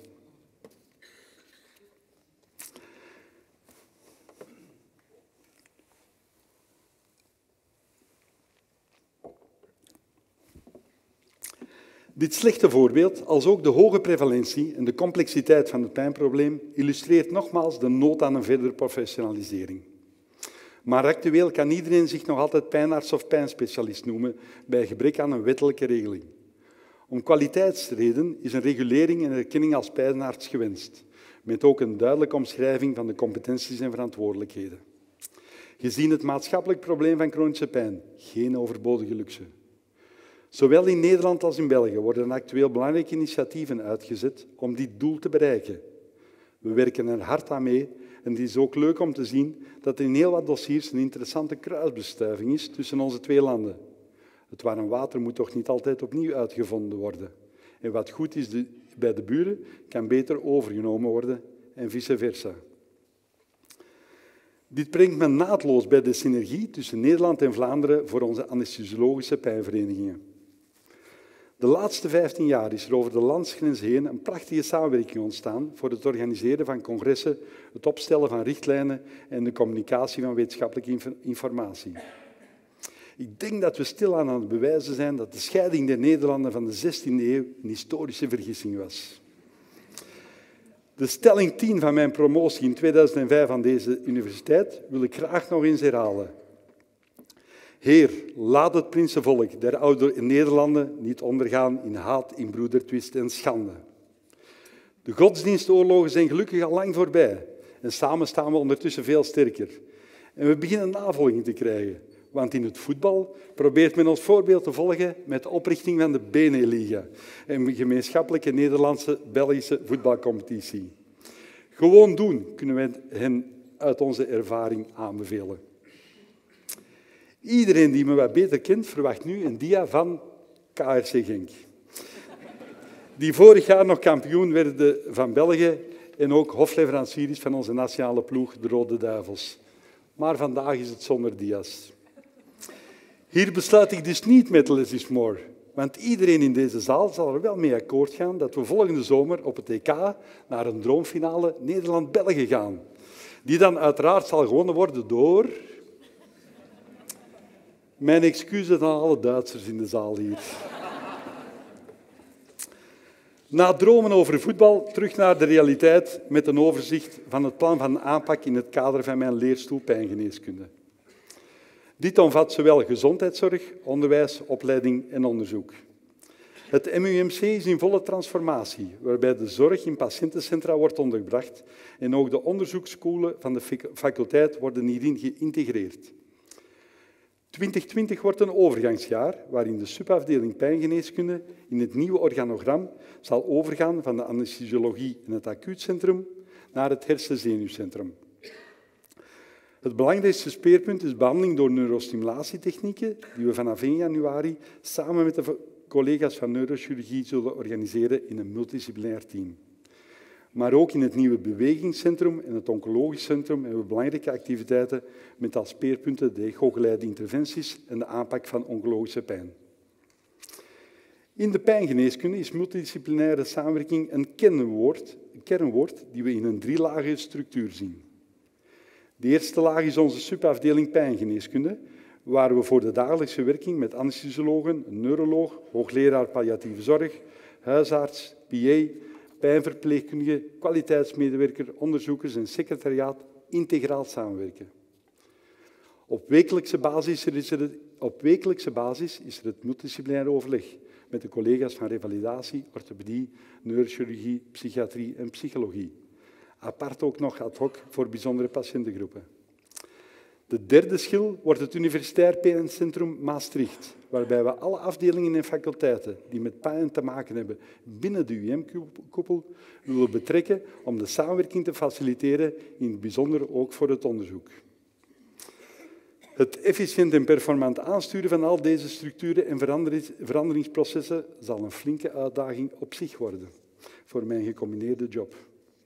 Dit slechte voorbeeld, als ook de hoge prevalentie en de complexiteit van het pijnprobleem, illustreert nogmaals de nood aan een verdere professionalisering. Maar actueel kan iedereen zich nog altijd pijnarts of pijnspecialist noemen bij gebrek aan een wettelijke regeling. Om kwaliteitsreden is een regulering en erkenning als pijnarts gewenst, met ook een duidelijke omschrijving van de competenties en verantwoordelijkheden. Gezien het maatschappelijk probleem van chronische pijn, geen overbodige luxe. Zowel in Nederland als in België worden actueel belangrijke initiatieven uitgezet om dit doel te bereiken. We werken er hard aan mee en het is ook leuk om te zien dat er in heel wat dossiers een interessante kruisbestuiving is tussen onze twee landen. Het warm water moet toch niet altijd opnieuw uitgevonden worden. En wat goed is de, bij de buren, kan beter overgenomen worden en vice versa. Dit brengt me naadloos bij de synergie tussen Nederland en Vlaanderen voor onze anesthesiologische pijnverenigingen. De laatste vijftien jaar is er over de landsgrens heen een prachtige samenwerking ontstaan voor het organiseren van congressen, het opstellen van richtlijnen en de communicatie van wetenschappelijke informatie. Ik denk dat we stilaan aan het bewijzen zijn dat de scheiding der Nederlanden van de zestiende eeuw een historische vergissing was. De stelling tien van mijn promotie in tweeduizend vijf aan deze universiteit wil ik graag nog eens herhalen. Heer, laat het prinsenvolk der oude Nederlanden niet ondergaan in haat, in broedertwist en schande. De godsdienstoorlogen zijn gelukkig al lang voorbij en samen staan we ondertussen veel sterker. En we beginnen navolging te krijgen, want in het voetbal probeert men ons voorbeeld te volgen met de oprichting van de Beneliga, een gemeenschappelijke Nederlandse-Belgische voetbalcompetitie. Gewoon doen, kunnen wij hen uit onze ervaring aanbevelen. Iedereen die me wat beter kent, verwacht nu een dia van K R C Genk. Die vorig jaar nog kampioen werden van België en ook hofleverancier is van onze nationale ploeg, de Rode Duivels. Maar vandaag is het zonder dia's. Hier besluit ik dus niet met less is more, want iedereen in deze zaal zal er wel mee akkoord gaan dat we volgende zomer op het E K naar een droomfinale Nederland-België gaan. Die dan uiteraard zal gewonnen worden door... Mijn excuses aan alle Duitsers in de zaal hier. Na dromen over voetbal, terug naar de realiteit met een overzicht van het plan van aanpak in het kader van mijn leerstoel pijngeneeskunde. Dit omvat zowel gezondheidszorg, onderwijs, opleiding en onderzoek. Het M U M C is in volle transformatie, waarbij de zorg in patiëntencentra wordt ondergebracht en ook de onderzoeksskolen van de faculteit worden hierin geïntegreerd. twintig twintig wordt een overgangsjaar waarin de subafdeling pijngeneeskunde in het nieuwe organogram zal overgaan van de anesthesiologie en het acuutcentrum naar het hersenzenuwcentrum. Het belangrijkste speerpunt is behandeling door neurostimulatietechnieken die we vanaf één januari samen met de collega's van neurochirurgie zullen organiseren in een multidisciplinair team. Maar ook in het nieuwe bewegingscentrum en het oncologisch centrum hebben we belangrijke activiteiten met als speerpunten de echo-geleide interventies en de aanpak van oncologische pijn. In de pijngeneeskunde is multidisciplinaire samenwerking een kernwoord, een kernwoord die we in een drielagige structuur zien. De eerste laag is onze subafdeling pijngeneeskunde, waar we voor de dagelijkse werking met anesthesiologen, een neuroloog, hoogleraar palliatieve zorg, huisarts, P A, pijnverpleegkundige, kwaliteitsmedewerker, onderzoekers en secretariaat integraal samenwerken. Op wekelijkse basis is er het, op wekelijkse basis is er het multidisciplinair overleg met de collega's van revalidatie, orthopedie, neurochirurgie, psychiatrie en psychologie. Apart ook nog ad hoc voor bijzondere patiëntengroepen. De derde schil wordt het Universitair Pijncentrum Maastricht, waarbij we alle afdelingen en faculteiten die met pijn te maken hebben binnen de U M-koepel willen betrekken om de samenwerking te faciliteren, in het bijzonder ook voor het onderzoek. Het efficiënt en performant aansturen van al deze structuren en veranderingsprocessen zal een flinke uitdaging op zich worden voor mijn gecombineerde job.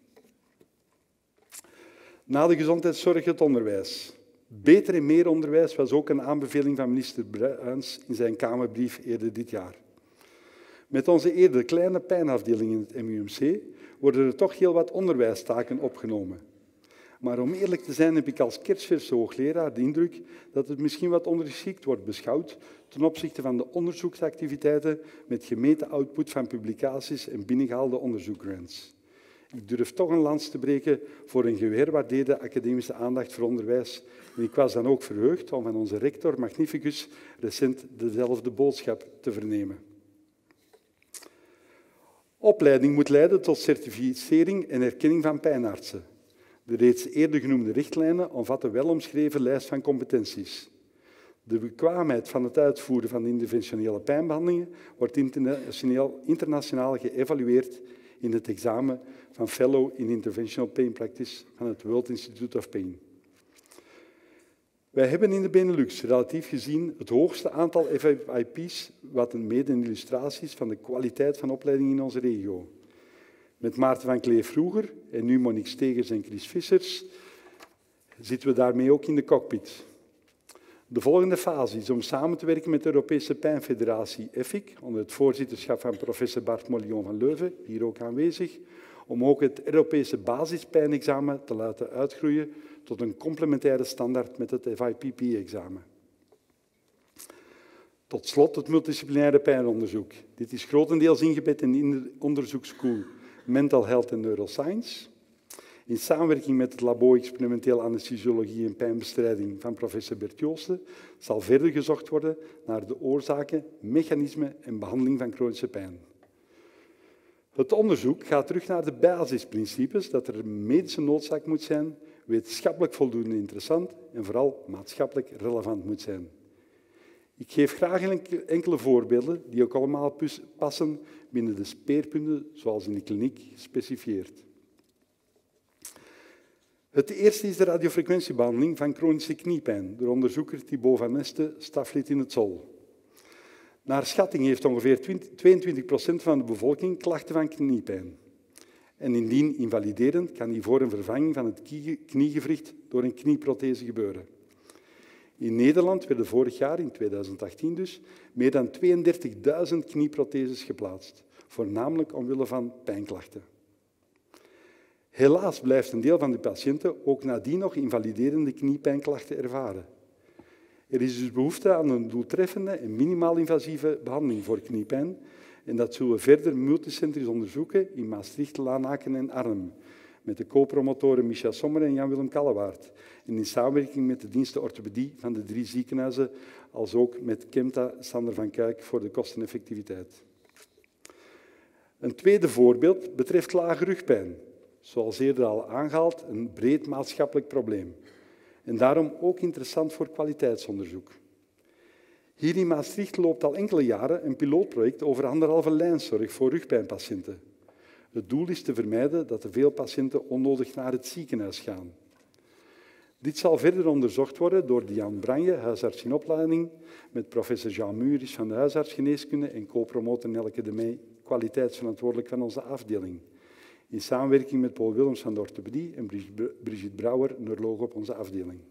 Na de gezondheidszorg het onderwijs. Beter en meer onderwijs was ook een aanbeveling van minister Bruins in zijn Kamerbrief eerder dit jaar. Met onze eerder kleine pijnafdeling in het M U M C worden er toch heel wat onderwijstaken opgenomen. Maar om eerlijk te zijn heb ik als kerstverse hoogleraar de indruk dat het misschien wat ondergeschikt wordt beschouwd ten opzichte van de onderzoeksactiviteiten met gemeten output van publicaties en binnengehaalde onderzoekgrants. Ik durf toch een lans te breken voor een geherwaardeerde academische aandacht voor onderwijs. En ik was dan ook verheugd om van onze rector magnificus recent dezelfde boodschap te vernemen. Opleiding moet leiden tot certificering en erkenning van pijnartsen. De reeds eerder genoemde richtlijnen omvatten wel omschreven lijst van competenties. De bekwaamheid van het uitvoeren van de interventionele pijnbehandelingen wordt internationaal, internationaal geëvalueerd in het examen van Fellow in Interventional Pain Practice van het World Institute of Pain. Wij hebben in de Benelux relatief gezien het hoogste aantal F I P's, wat een mede een illustratie is van de kwaliteit van opleiding in onze regio. Met Maarten van Kleef vroeger en nu Monique Stegers en Chris Vissers zitten we daarmee ook in de cockpit. De volgende fase is om samen te werken met de Europese Pijnfederatie E F I C, onder het voorzitterschap van professor Bart Mollion van Leuven, hier ook aanwezig, om ook het Europese basispijnexamen te laten uitgroeien tot een complementaire standaard met het F I P P-examen. Tot slot het multidisciplinaire pijnonderzoek. Dit is grotendeels ingebed in de onderzoekschool Mental Health and Neuroscience. In samenwerking met het labo Experimenteel Anesthesiologie en Pijnbestrijding van professor Bert Joosten zal verder gezocht worden naar de oorzaken, mechanismen en behandeling van chronische pijn. Het onderzoek gaat terug naar de basisprincipes dat er een medische noodzaak moet zijn, wetenschappelijk voldoende interessant en vooral maatschappelijk relevant moet zijn. Ik geef graag enkele voorbeelden die ook allemaal passen binnen de speerpunten zoals in de kliniek gespecifieerd. Het eerste is de radiofrequentiebehandeling van chronische kniepijn door onderzoeker Thibaut van Neste, staflid in het Z O L. Naar schatting heeft ongeveer tweeëntwintig procent van de bevolking klachten van kniepijn. En indien invaliderend kan hiervoor een vervanging van het kniegewricht door een knieprothese gebeuren. In Nederland werden vorig jaar, in tweeduizend achttien dus, meer dan tweeëndertigduizend knieprotheses geplaatst, voornamelijk omwille van pijnklachten. Helaas blijft een deel van de patiënten ook nadien nog invaliderende kniepijnklachten ervaren. Er is dus behoefte aan een doeltreffende en minimaal invasieve behandeling voor kniepijn en dat zullen we verder multicentrisch onderzoeken in Maastricht, Lanaken en Arnhem, met de co-promotoren Micha Sommer en Jan-Willem Kallewaard en in samenwerking met de diensten orthopedie van de drie ziekenhuizen, als ook met Kemta Sander van Kuik voor de kosteneffectiviteit. Een tweede voorbeeld betreft lage rugpijn. Zoals eerder al aangehaald, een breed maatschappelijk probleem. En daarom ook interessant voor kwaliteitsonderzoek. Hier in Maastricht loopt al enkele jaren een pilootproject over anderhalve lijnzorg voor rugpijnpatiënten. Het doel is te vermijden dat er veel patiënten onnodig naar het ziekenhuis gaan. Dit zal verder onderzocht worden door Diane Branje, huisarts in opleiding, met professor Jean Muris van de huisartsgeneeskunde en co-promotor Nelke de Meij, kwaliteitsverantwoordelijk van onze afdeling. In samenwerking met Paul Willems van de orthopedie en Brigitte Brouwer, neuroloog op onze afdeling.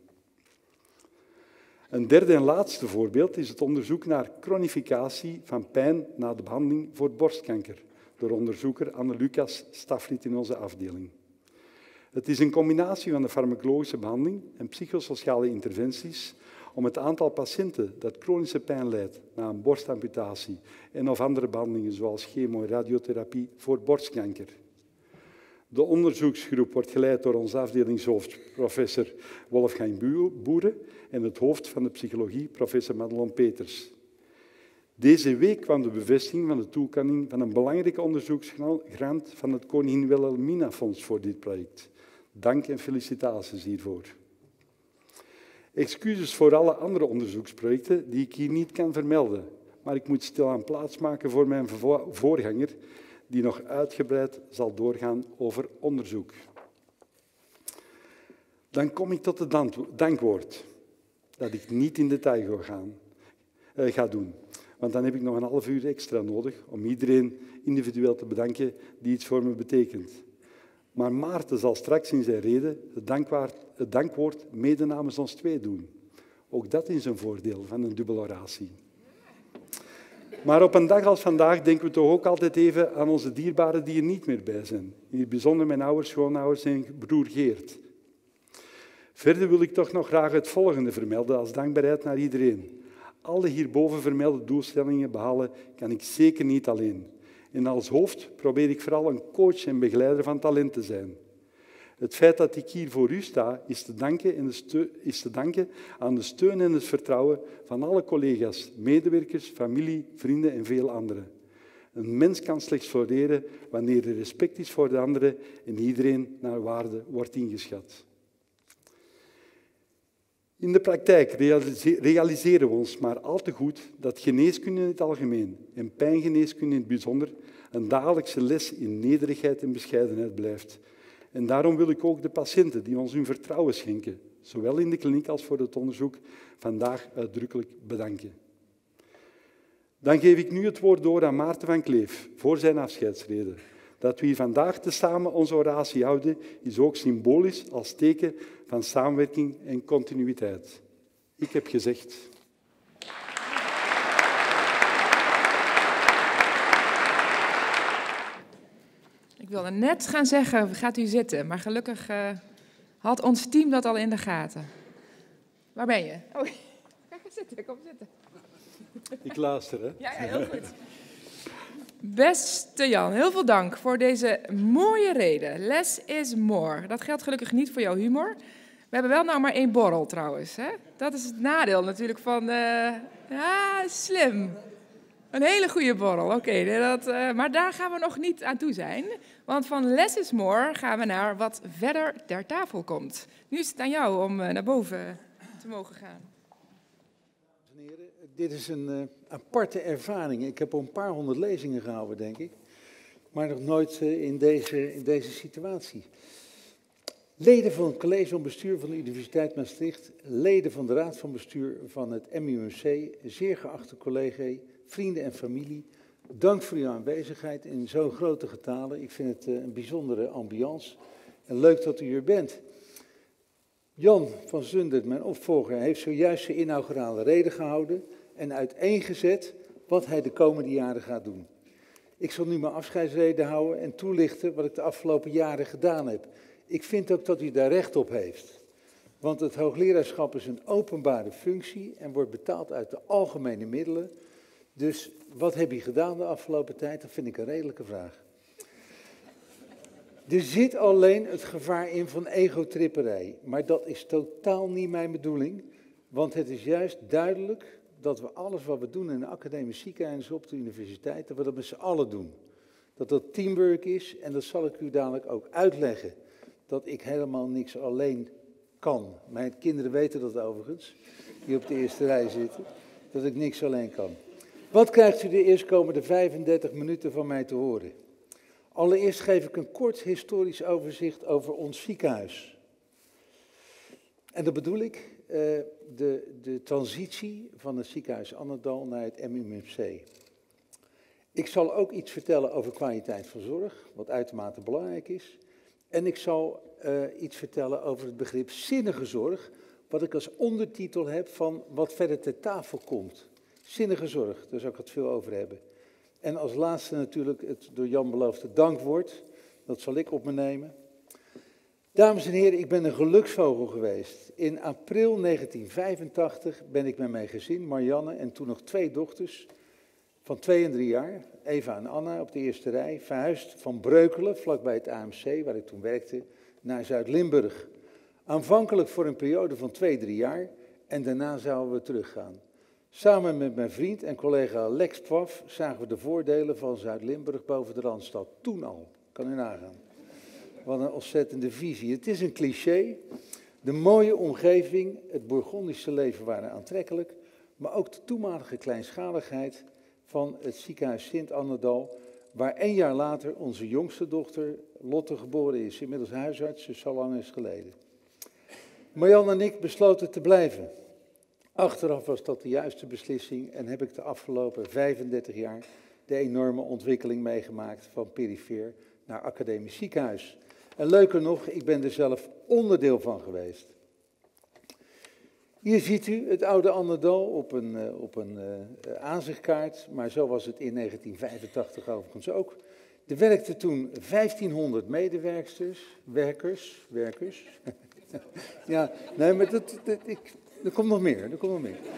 Een derde en laatste voorbeeld is het onderzoek naar chronificatie van pijn na de behandeling voor borstkanker, door onderzoeker Anne Lucas, staflid in onze afdeling. Het is een combinatie van de farmacologische behandeling en psychosociale interventies om het aantal patiënten dat chronische pijn lijdt na een borstamputatie en of andere behandelingen zoals chemo- en radiotherapie voor borstkanker. De onderzoeksgroep wordt geleid door onze afdelingshoofd, professor Wolfgang Boeren, en het hoofd van de psychologie, professor Madelon Peters. Deze week kwam de bevestiging van de toekenning van een belangrijke onderzoeksgrant van het Koningin Wilhelmina Fonds voor dit project. Dank en felicitaties hiervoor. Excuses voor alle andere onderzoeksprojecten die ik hier niet kan vermelden, maar ik moet stilaan plaatsmaken voor mijn voorganger, die nog uitgebreid zal doorgaan over onderzoek. Dan kom ik tot het dankwoord, dat ik niet in detail ga, gaan, uh, ga doen. Want dan heb ik nog een half uur extra nodig om iedereen individueel te bedanken die iets voor me betekent. Maar Maarten zal straks in zijn reden het, het dankwoord mede namens ons twee doen. Ook dat is een voordeel van een dubbele oratie. Maar op een dag als vandaag denken we toch ook altijd even aan onze dierbaren die er niet meer bij zijn. In het bijzonder mijn ouders, schoonouders en broer Geert. Verder wil ik toch nog graag het volgende vermelden als dankbaarheid naar iedereen. Alle hierboven vermelde doelstellingen behalen kan ik zeker niet alleen. En als hoofd probeer ik vooral een coach en begeleider van talent te zijn. Het feit dat ik hier voor u sta, is te danken, en de steun, is te danken aan de steun en het vertrouwen van alle collega's, medewerkers, familie, vrienden en veel anderen. Een mens kan slechts floreren wanneer er respect is voor de anderen en iedereen naar waarde wordt ingeschat. In de praktijk realiseren we ons maar al te goed dat geneeskunde in het algemeen en pijngeneeskunde in het bijzonder een dagelijkse les in nederigheid en bescheidenheid blijft. En daarom wil ik ook de patiënten die ons hun vertrouwen schenken, zowel in de kliniek als voor het onderzoek, vandaag uitdrukkelijk bedanken. Dan geef ik nu het woord door aan Maarten van Kleef voor zijn afscheidsrede. Dat we hier vandaag tezamen onze oratie houden, is ook symbolisch als teken van samenwerking en continuïteit. Ik heb gezegd. Ik wilde net gaan zeggen, gaat u zitten, maar gelukkig uh, had ons team dat al in de gaten. Waar ben je? Oh, ga zitten, kom zitten. Ik luister, hè? Ja, ja, heel goed. Beste Jan, heel veel dank voor deze mooie reden. Less is more. Dat geldt gelukkig niet voor jouw humor. We hebben wel nou maar één borrel trouwens. Hè? Dat is het nadeel natuurlijk van... Uh, ja, slim. Een hele goede borrel, oké. Okay, uh, maar daar gaan we nog niet aan toe zijn. Want van less is more gaan we naar wat verder ter tafel komt. Nu is het aan jou om uh, naar boven te mogen gaan. Dit is een uh, aparte ervaring. Ik heb al een paar honderd lezingen gehouden, denk ik. Maar nog nooit uh, in, deze, in deze situatie. Leden van het college van bestuur van de Universiteit Maastricht. Leden van de raad van bestuur van het M U M C. Zeer geachte collega's, vrienden en familie. Dank voor uw aanwezigheid in zo'n grote getale. Ik vind het uh, een bijzondere ambiance. En leuk dat u hier bent. Jan van Zundert, mijn opvolger, heeft zojuist zijn inaugurale rede gehouden en uiteengezet wat hij de komende jaren gaat doen. Ik zal nu mijn afscheidsrede houden en toelichten wat ik de afgelopen jaren gedaan heb. Ik vind ook dat u daar recht op heeft. Want het hoogleraarschap is een openbare functie en wordt betaald uit de algemene middelen. Dus wat heb je gedaan de afgelopen tijd? Dat vind ik een redelijke vraag. Er zit alleen het gevaar in van egotripperij, maar dat is totaal niet mijn bedoeling, want het is juist duidelijk dat we alles wat we doen in een academisch ziekenhuis op de universiteit, dat we dat met z'n allen doen. Dat dat teamwork is en dat zal ik u dadelijk ook uitleggen, dat ik helemaal niks alleen kan. Mijn kinderen weten dat overigens, die op de eerste rij zitten, dat ik niks alleen kan. Wat krijgt u de eerstkomende vijfendertig minuten van mij te horen? Allereerst geef ik een kort historisch overzicht over ons ziekenhuis. En dat bedoel ik uh, de, de transitie van het ziekenhuis Annendal naar het M U M C. Ik zal ook iets vertellen over kwaliteit van zorg, wat uitermate belangrijk is. En ik zal uh, iets vertellen over het begrip zinnige zorg, wat ik als ondertitel heb van wat verder ter tafel komt. Zinnige zorg, daar zal ik het veel over hebben. En als laatste natuurlijk het door Jan beloofde dankwoord. Dat zal ik op me nemen. Dames en heren, ik ben een geluksvogel geweest. In april negentien vijfentachtig ben ik met mijn gezin, Marianne en toen nog twee dochters van twee en drie jaar, Eva en Anna op de eerste rij, verhuisd van Breukelen, vlakbij het A M C, waar ik toen werkte, naar Zuid-Limburg. Aanvankelijk voor een periode van twee, drie jaar en daarna zouden we teruggaan. Samen met mijn vriend en collega Lex Twaf zagen we de voordelen van Zuid-Limburg boven de Randstad. Toen al, kan u nagaan. Wat een ontzettende visie. Het is een cliché. De mooie omgeving, het Bourgondische leven waren aantrekkelijk, maar ook de toenmalige kleinschaligheid van het ziekenhuis Sint-Annendal, waar één jaar later onze jongste dochter Lotte geboren is, inmiddels huisarts, dus zo lang is geleden. Marianne en ik besloten te blijven. Achteraf was dat de juiste beslissing en heb ik de afgelopen vijfendertig jaar de enorme ontwikkeling meegemaakt van perifeer naar academisch ziekenhuis. En leuker nog, ik ben er zelf onderdeel van geweest. Hier ziet u het oude Annendal op een, uh, op een uh, aanzichtkaart, maar zo was het in negentien vijfentachtig overigens ook. Er werkten toen vijftienhonderd medewerksters, werkers, werkers. Ja, nee, maar dat, dat, ik, er komt nog meer, er komt nog meer.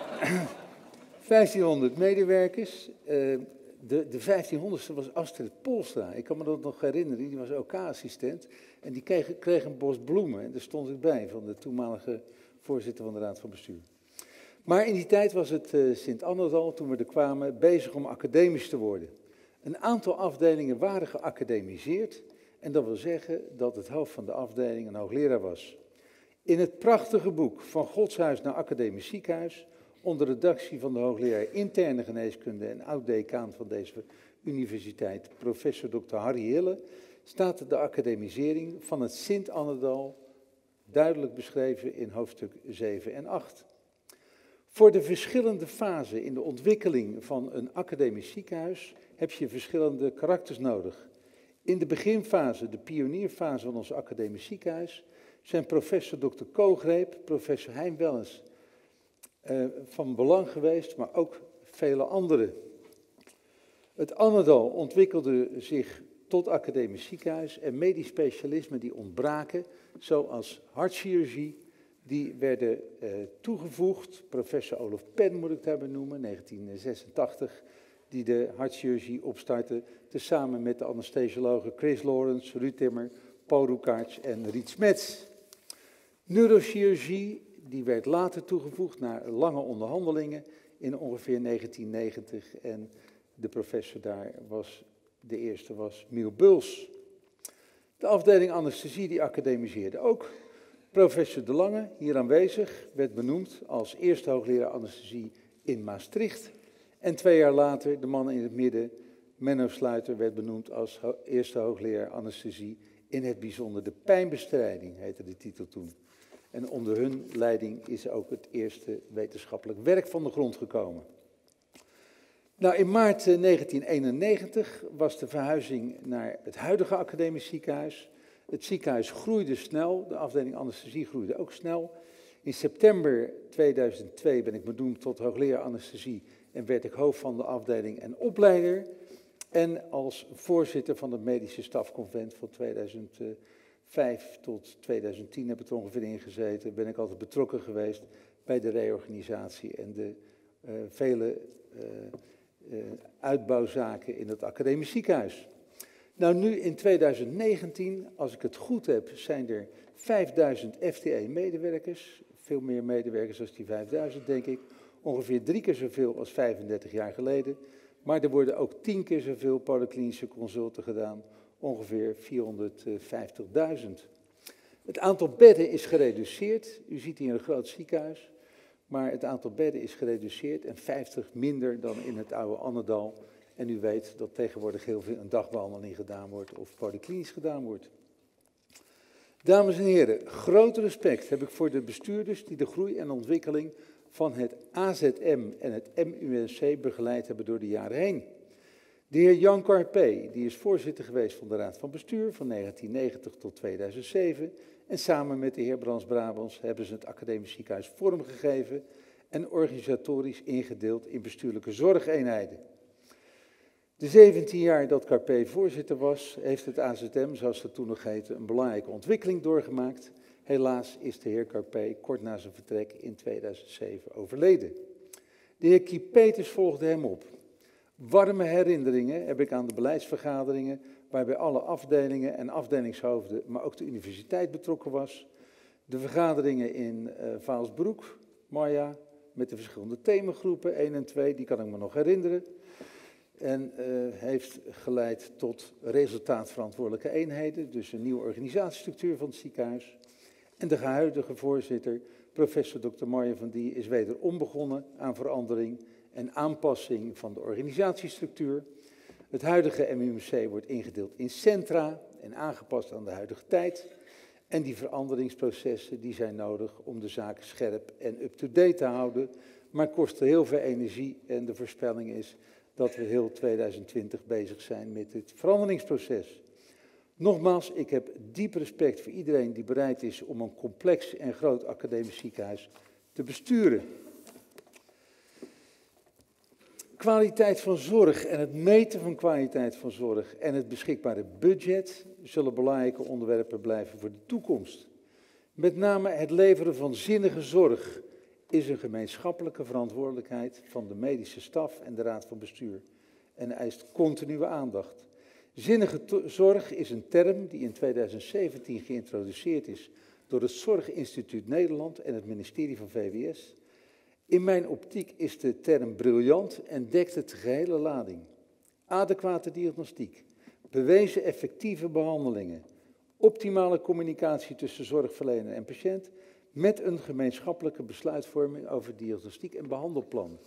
vijftienhonderd medewerkers. Uh, de, de vijftienhonderdste was Astrid Polstra. Ik kan me dat nog herinneren, die was O K-assistent. En die kreeg, kreeg een bos bloemen. En daar stond ik bij, van de toenmalige voorzitter van de Raad van Bestuur. Maar in die tijd was het uh, Sint-Annerdal, toen we er kwamen, bezig om academisch te worden. Een aantal afdelingen waren geacademiseerd. En dat wil zeggen dat het hoofd van de afdeling een hoogleraar was. In het prachtige boek Van Godshuis naar Academisch Ziekenhuis, onder redactie van de hoogleraar interne geneeskunde en oud-decaan van deze universiteit, professor dokter Harry Hille, staat de academisering van het Sint-Annerdal duidelijk beschreven in hoofdstuk zeven en acht. Voor de verschillende fasen in de ontwikkeling van een academisch ziekenhuis heb je verschillende karakters nodig. In de beginfase, de pionierfase van ons academisch ziekenhuis, zijn professor dokter Koogreep, professor Hein Wellens uh, van belang geweest, maar ook vele anderen. Het Annerdal ontwikkelde zich tot academisch ziekenhuis en medisch specialismen die ontbraken, zoals hartchirurgie, die werden uh, toegevoegd. Professor Olof Penn moet ik daarbij noemen, negentien zesentachtig, die de hartchirurgie opstartte, tezamen met de anesthesiologen Chris Lawrence, Ruud Timmer, Paul Roekaerts en Riet Smets. Neurochirurgie, die werd later toegevoegd na lange onderhandelingen in ongeveer negentien negentig. En de professor daar was, de eerste was Miel Buls. De afdeling anesthesie die academiseerde ook. Professor De Lange, hier aanwezig, werd benoemd als eerste hoogleraar anesthesie in Maastricht. En twee jaar later, de man in het midden, Menno Sluiter, werd benoemd als ho- eerste hoogleraar anesthesie in het bijzonder de pijnbestrijding, heette de titel toen. En onder hun leiding is ook het eerste wetenschappelijk werk van de grond gekomen. Nou, in maart negentien eenennegentig was de verhuizing naar het huidige academisch ziekenhuis. Het ziekenhuis groeide snel, de afdeling anesthesie groeide ook snel. In september tweeduizend twee ben ik benoemd tot hoogleraar anesthesie en werd ik hoofd van de afdeling en opleider. En als voorzitter van het medische stafconvent van tweeduizend vijf tot tweeduizend tien heb ik er ongeveer in gezeten, ben ik altijd betrokken geweest bij de reorganisatie en de uh, vele uh, uh, uitbouwzaken in het academisch ziekenhuis. Nou, nu in tweeduizend negentien, als ik het goed heb, zijn er vijfduizend F T E-medewerkers, veel meer medewerkers dan die vijfduizend, denk ik. Ongeveer drie keer zoveel als vijfendertig jaar geleden. Maar er worden ook tien keer zoveel polyklinische consulten gedaan, ongeveer vierhonderdvijftigduizend. Het aantal bedden is gereduceerd. U ziet hier een groot ziekenhuis, maar het aantal bedden is gereduceerd en vijftig minder dan in het oude Annerdal. En u weet dat tegenwoordig heel veel een dagbehandeling gedaan wordt of polyklinisch gedaan wordt. Dames en heren, groot respect heb ik voor de bestuurders die de groei en ontwikkeling van het A Z M en het M U S C begeleid hebben door de jaren heen. De heer Jan Carpé, die is voorzitter geweest van de Raad van Bestuur van negentien negentig tot tweeduizend zeven. En samen met de heer Brans Brabants hebben ze het academisch ziekenhuis vormgegeven en organisatorisch ingedeeld in bestuurlijke zorgeenheden. De zeventien jaar dat Carpé voorzitter was, heeft het A Z M, zoals dat toen nog heette, een belangrijke ontwikkeling doorgemaakt. Helaas is de heer Carpé kort na zijn vertrek in tweeduizend zeven overleden. De heer Kiep Peters volgde hem op. Warme herinneringen heb ik aan de beleidsvergaderingen, waarbij alle afdelingen en afdelingshoofden, maar ook de universiteit betrokken was. De vergaderingen in uh, Vaalsbroek, Marja, met de verschillende themagroepen, één en twee, die kan ik me nog herinneren. En uh, heeft geleid tot resultaatverantwoordelijke eenheden, dus een nieuwe organisatiestructuur van het ziekenhuis. En de huidige voorzitter, professor dokter Marja van Die, is wederom begonnen aan verandering en aanpassing van de organisatiestructuur. Het huidige M U M C wordt ingedeeld in centra en aangepast aan de huidige tijd. En die veranderingsprocessen die zijn nodig om de zaak scherp en up-to-date te houden, maar kosten heel veel energie en de voorspelling is dat we heel tweeduizend twintig bezig zijn met het veranderingsproces. Nogmaals, ik heb diep respect voor iedereen die bereid is om een complex en groot academisch ziekenhuis te besturen. Kwaliteit van zorg en het meten van kwaliteit van zorg en het beschikbare budget zullen belangrijke onderwerpen blijven voor de toekomst. Met name het leveren van zinnige zorg is een gemeenschappelijke verantwoordelijkheid van de medische staf en de raad van bestuur en eist continue aandacht. Zinnige zorg is een term die in tweeduizend zeventien geïntroduceerd is door het Zorginstituut Nederland en het ministerie van V W S. In mijn optiek is de term briljant en dekt het de gehele lading. Adequate diagnostiek, bewezen effectieve behandelingen, optimale communicatie tussen zorgverlener en patiënt met een gemeenschappelijke besluitvorming over diagnostiek en behandelplan.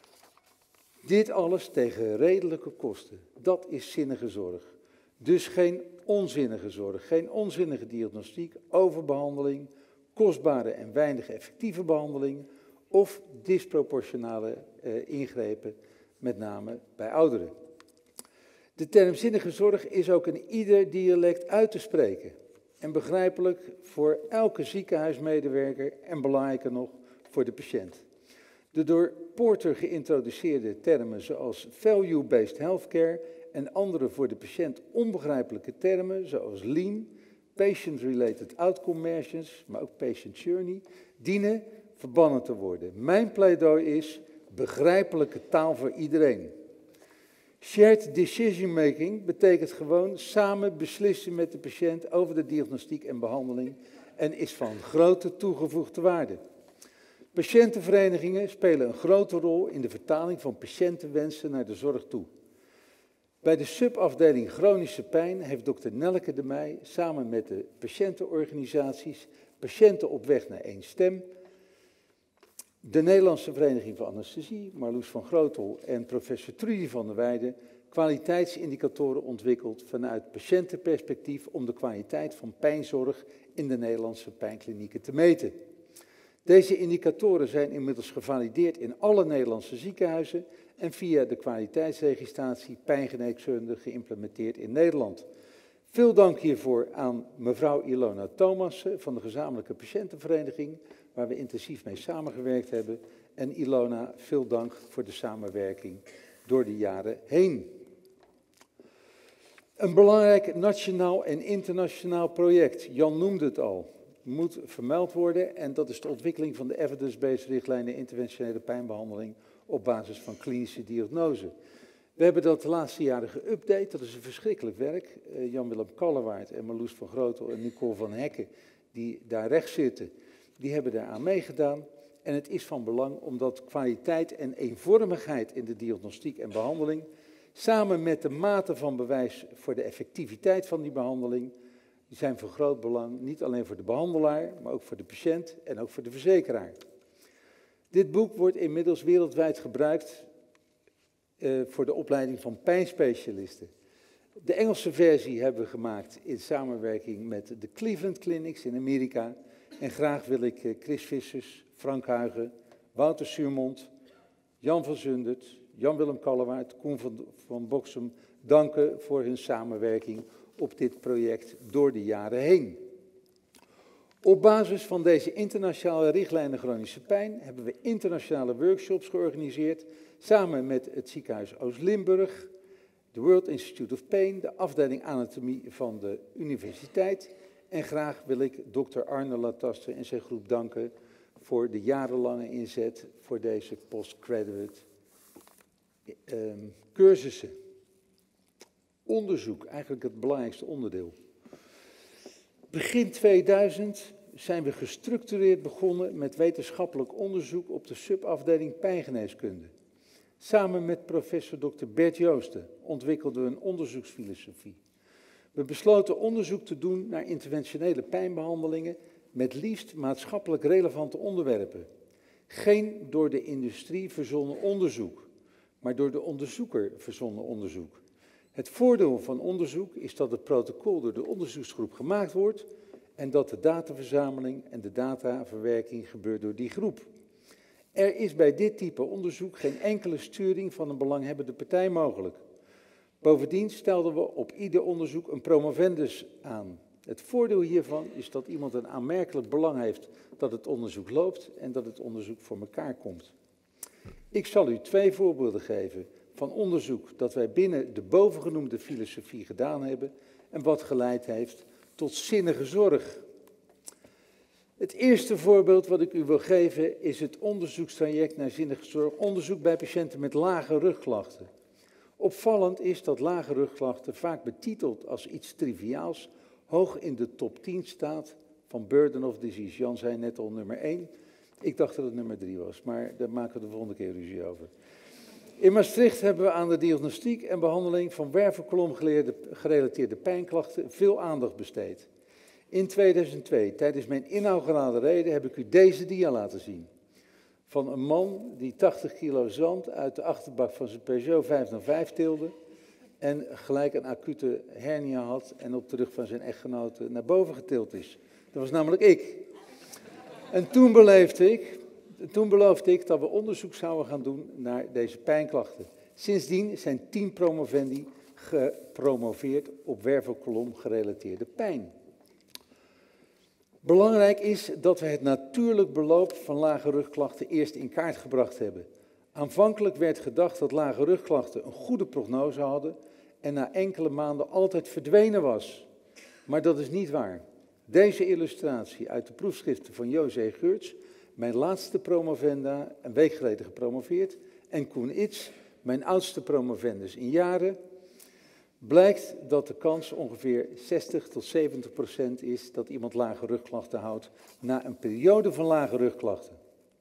Dit alles tegen redelijke kosten. Dat is zinnige zorg. Dus geen onzinnige zorg, geen onzinnige diagnostiek, overbehandeling, kostbare en weinig effectieve behandeling of disproportionale uh, ingrepen, met name bij ouderen. De term zinnige zorg is ook in ieder dialect uit te spreken en begrijpelijk voor elke ziekenhuismedewerker en belangrijker nog voor de patiënt. De door Porter geïntroduceerde termen zoals value-based healthcare en andere voor de patiënt onbegrijpelijke termen zoals lean, patient-related outcome measures, maar ook patient journey, dienen verbannen te worden. Mijn pleidooi is begrijpelijke taal voor iedereen. Shared decision making betekent gewoon samen beslissen met de patiënt over de diagnostiek en behandeling en is van grote toegevoegde waarde. Patiëntenverenigingen spelen een grote rol in de vertaling van patiëntenwensen naar de zorg toe. Bij de subafdeling chronische pijn heeft dokter Nelleke de Meij samen met de patiëntenorganisaties Patiënten op weg naar één stem, de Nederlandse Vereniging voor Anesthesie, Marloes van Grootel en professor Trudy van der Weijden kwaliteitsindicatoren ontwikkeld vanuit patiëntenperspectief om de kwaliteit van pijnzorg in de Nederlandse pijnklinieken te meten. Deze indicatoren zijn inmiddels gevalideerd in alle Nederlandse ziekenhuizen en via de kwaliteitsregistratie pijngeneeskunde geïmplementeerd in Nederland. Veel dank hiervoor aan mevrouw Ilona Thomassen van de Gezamenlijke Patiëntenvereniging, waar we intensief mee samengewerkt hebben. En Ilona, veel dank voor de samenwerking door de jaren heen. Een belangrijk nationaal en internationaal project, Jan noemde het al, moet vermeld worden. En dat is de ontwikkeling van de evidence-based richtlijnen interventionele pijnbehandeling op basis van klinische diagnose. We hebben dat de laatste jaren geüpdate, dat is een verschrikkelijk werk. Uh, Jan-Willem Kallewaard en Marloes van Grootel en Nicole van Hekken, die daar rechts zitten, die hebben daaraan meegedaan. En het is van belang omdat kwaliteit en eenvormigheid in de diagnostiek en behandeling, samen met de mate van bewijs voor de effectiviteit van die behandeling, die zijn van groot belang, niet alleen voor de behandelaar, maar ook voor de patiënt en ook voor de verzekeraar. Dit boek wordt inmiddels wereldwijd gebruikt uh, voor de opleiding van pijnspecialisten. De Engelse versie hebben we gemaakt in samenwerking met de Cleveland Clinics in Amerika. En graag wil ik uh, Chris Vissers, Frank Huigen, Wouter Suurmond, Jan van Zundert, Jan-Willem Kallewaard, Koen van, van Boksem danken voor hun samenwerking op dit project door de jaren heen. Op basis van deze internationale richtlijnen chronische pijn hebben we internationale workshops georganiseerd samen met het ziekenhuis Oost-Limburg, de World Institute of Pain, de afdeling anatomie van de universiteit. En graag wil ik dokter Arne Lataste en zijn groep danken voor de jarenlange inzet voor deze postgraduate um, cursussen. Onderzoek, eigenlijk het belangrijkste onderdeel. Begin tweeduizend zijn we gestructureerd begonnen met wetenschappelijk onderzoek op de subafdeling pijngeneeskunde. Samen met professor dokter Bert Joosten ontwikkelden we een onderzoeksfilosofie. We besloten onderzoek te doen naar interventionele pijnbehandelingen met liefst maatschappelijk relevante onderwerpen. Geen door de industrie verzonnen onderzoek, maar door de onderzoeker verzonnen onderzoek. Het voordeel van onderzoek is dat het protocol door de onderzoeksgroep gemaakt wordt en dat de dataverzameling en de dataverwerking gebeurt door die groep. Er is bij dit type onderzoek geen enkele sturing van een belanghebbende partij mogelijk. Bovendien stelden we op ieder onderzoek een promovendus aan. Het voordeel hiervan is dat iemand een aanmerkelijk belang heeft dat het onderzoek loopt en dat het onderzoek voor elkaar komt. Ik zal u twee voorbeelden geven van onderzoek dat wij binnen de bovengenoemde filosofie gedaan hebben en wat geleid heeft tot zinnige zorg. Het eerste voorbeeld wat ik u wil geven is het onderzoekstraject naar zinnige zorg, onderzoek bij patiënten met lage rugklachten. Opvallend is dat lage rugklachten vaak betiteld als iets triviaals hoog in de top tien staat van burden of disease. Jan zei net al nummer één, ik dacht dat het nummer drie was, maar daar maken we de volgende keer ruzie over. In Maastricht hebben we aan de diagnostiek en behandeling van wervelkolom-gerelateerde pijnklachten veel aandacht besteed. In tweeduizend twee, tijdens mijn inaugurale reden, heb ik u deze dia laten zien. Van een man die tachtig kilo zand uit de achterbak van zijn Peugeot vijfhonderdvijf tilde en gelijk een acute hernia had en op de rug van zijn echtgenote naar boven getild is. Dat was namelijk ik. En toen beleefde ik, toen beloofde ik dat we onderzoek zouden gaan doen naar deze pijnklachten. Sindsdien zijn tien promovendi gepromoveerd op wervelkolom-gerelateerde pijn. Belangrijk is dat we het natuurlijk beloop van lage rugklachten eerst in kaart gebracht hebben. Aanvankelijk werd gedacht dat lage rugklachten een goede prognose hadden en na enkele maanden altijd verdwenen was. Maar dat is niet waar. Deze illustratie uit de proefschriften van José Geurts, mijn laatste promovenda, een week geleden gepromoveerd, en Koen Its, mijn oudste promovendus in jaren, blijkt dat de kans ongeveer zestig tot zeventig procent is dat iemand lage rugklachten houdt na een periode van lage rugklachten.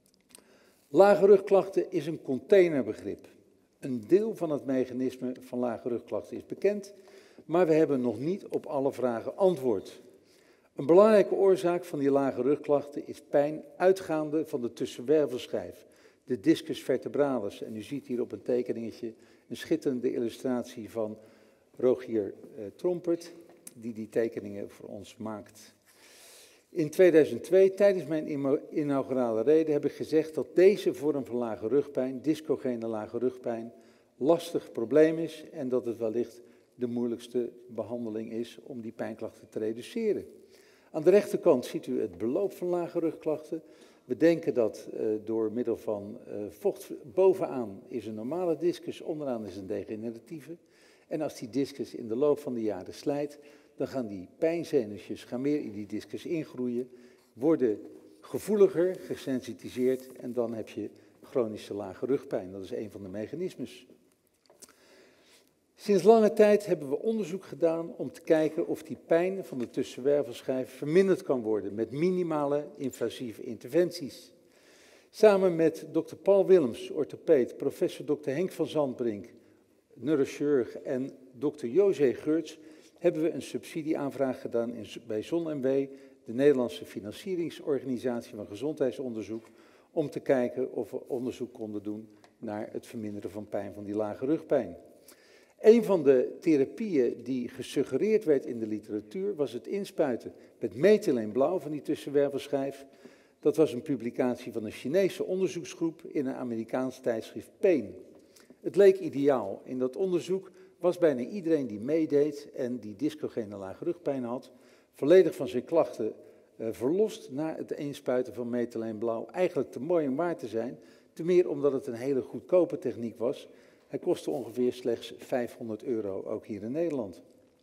Lage rugklachten is een containerbegrip. Een deel van het mechanisme van lage rugklachten is bekend, maar we hebben nog niet op alle vragen antwoord. Een belangrijke oorzaak van die lage rugklachten is pijn uitgaande van de tussenwervelschijf, de discus vertebralis. En u ziet hier op een tekeningetje een schitterende illustratie van Rogier uh, Trompert, die die tekeningen voor ons maakt. In tweeduizend twee, tijdens mijn inaugurale reden, heb ik gezegd dat deze vorm van lage rugpijn, discogene lage rugpijn, lastig probleem is en dat het wellicht de moeilijkste behandeling is om die pijnklachten te reduceren. Aan de rechterkant ziet u het beloop van lage rugklachten. We denken dat uh, door middel van uh, vocht bovenaan is een normale discus, onderaan is een degeneratieve. En als die discus in de loop van de jaren slijt, dan gaan die pijnzenuwtjes gaan meer in die discus ingroeien, worden gevoeliger, gesensitiseerd en dan heb je chronische lage rugpijn. Dat is een van de mechanismes. Sinds lange tijd hebben we onderzoek gedaan om te kijken of die pijn van de tussenwervelschijf verminderd kan worden met minimale invasieve interventies. Samen met dokter Paul Willems, orthopeed, professor dokter Henk van Zandbrink, neurochirurg en dokter José Geurts hebben we een subsidieaanvraag gedaan in, bij ZonMW, de Nederlandse financieringsorganisatie van gezondheidsonderzoek, om te kijken of we onderzoek konden doen naar het verminderen van pijn van die lage rugpijn. Een van de therapieën die gesuggereerd werd in de literatuur was het inspuiten met methyleenblauw van die tussenwervelschijf. Dat was een publicatie van een Chinese onderzoeksgroep in een Amerikaans tijdschrift Pain. Het leek ideaal. In dat onderzoek was bijna iedereen die meedeed en die discogene lage rugpijn had, volledig van zijn klachten uh, verlost na het inspuiten van methyleenblauw. Eigenlijk te mooi om waar te zijn, te meer omdat het een hele goedkope techniek was. Hij kostte ongeveer slechts vijfhonderd euro, ook hier in Nederland.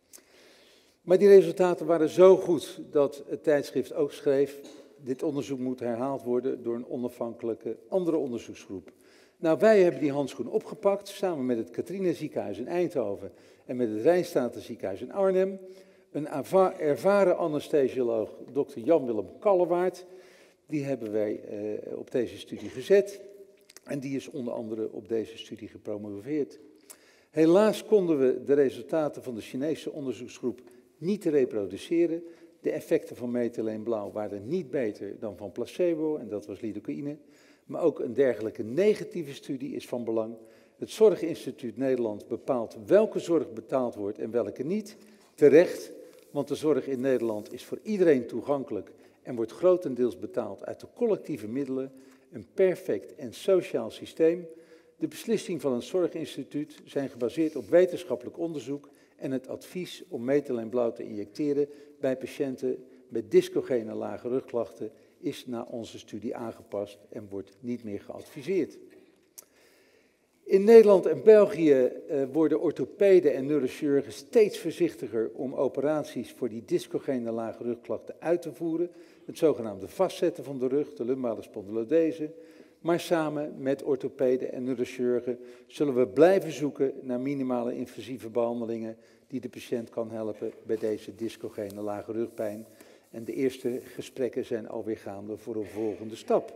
Maar die resultaten waren zo goed dat het tijdschrift ook schreef, dit onderzoek moet herhaald worden door een onafhankelijke andere onderzoeksgroep. Nou, wij hebben die handschoen opgepakt, samen met het Catharina Ziekenhuis in Eindhoven en met het Rijnstate Ziekenhuis in Arnhem. Een ervaren anesthesioloog, dokter Jan-Willem Kallewaard, die hebben wij uh, op deze studie gezet. En die is onder andere op deze studie gepromoveerd. Helaas konden we de resultaten van de Chinese onderzoeksgroep niet reproduceren. De effecten van methyleenblauw waren niet beter dan van placebo, en dat was lidocaïne. Maar ook een dergelijke negatieve studie is van belang. Het Zorginstituut Nederland bepaalt welke zorg betaald wordt en welke niet. Terecht, want de zorg in Nederland is voor iedereen toegankelijk en wordt grotendeels betaald uit de collectieve middelen. Een perfect en sociaal systeem. De beslissingen van het Zorginstituut zijn gebaseerd op wetenschappelijk onderzoek en het advies om methyleenblauw te injecteren bij patiënten met discogene lage rugklachten is na onze studie aangepast en wordt niet meer geadviseerd. In Nederland en België uh, worden orthopeden en neurochirurgen steeds voorzichtiger om operaties voor die discogene lage rugklachten uit te voeren. het zogenaamde vastzetten van de rug, de lumbale spondylodese. Maar samen met orthopeden en neurochirurgen zullen we blijven zoeken naar minimale invasieve behandelingen die de patiënt kan helpen bij deze discogene lage rugpijn. En de eerste gesprekken zijn alweer gaande voor een volgende stap.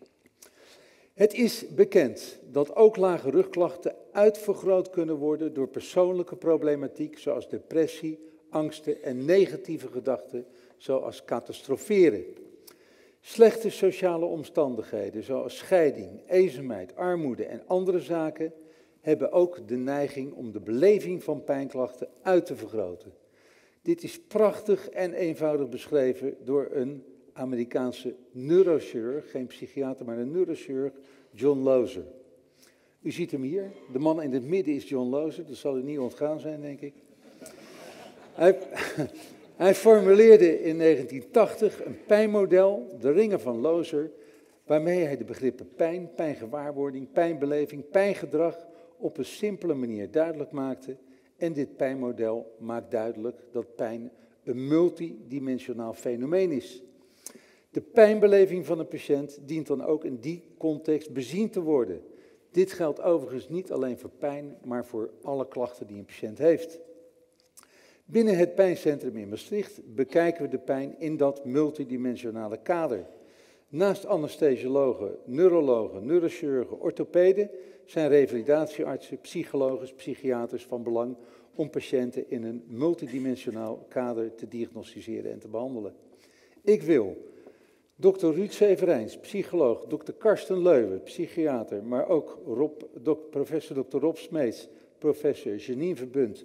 Het is bekend dat ook lage rugklachten uitvergroot kunnen worden door persoonlijke problematiek zoals depressie, angsten en negatieve gedachten zoals catastroferen. Slechte sociale omstandigheden zoals scheiding, eenzaamheid, armoede en andere zaken hebben ook de neiging om de beleving van pijnklachten uit te vergroten. Dit is prachtig en eenvoudig beschreven door een Amerikaanse neurochirurg, geen psychiater, maar een neurochirurg, John Lozer. U ziet hem hier, de man in het midden is John Lozer, dat zal u niet ontgaan zijn, denk ik. Hij, hij formuleerde in negentien tachtig een pijnmodel, de ringen van Lozer, waarmee hij de begrippen pijn, pijngewaarwording, pijnbeleving, pijngedrag op een simpele manier duidelijk maakte. En dit pijnmodel maakt duidelijk dat pijn een multidimensionaal fenomeen is. De pijnbeleving van een patiënt dient dan ook in die context bezien te worden. Dit geldt overigens niet alleen voor pijn, maar voor alle klachten die een patiënt heeft. Binnen het pijncentrum in Maastricht bekijken we de pijn in dat multidimensionale kader. Naast anesthesiologen, neurologen, neurochirurgen, orthopeden zijn revalidatieartsen, psychologen, psychiaters van belang om patiënten in een multidimensionaal kader te diagnosticeren en te behandelen. Ik wil dokter Ruud Severijns, psycholoog, dokter Karsten Leuwen, psychiater, maar ook Rob, dok, professor dokter Rob Smeets, professor Janine Verbund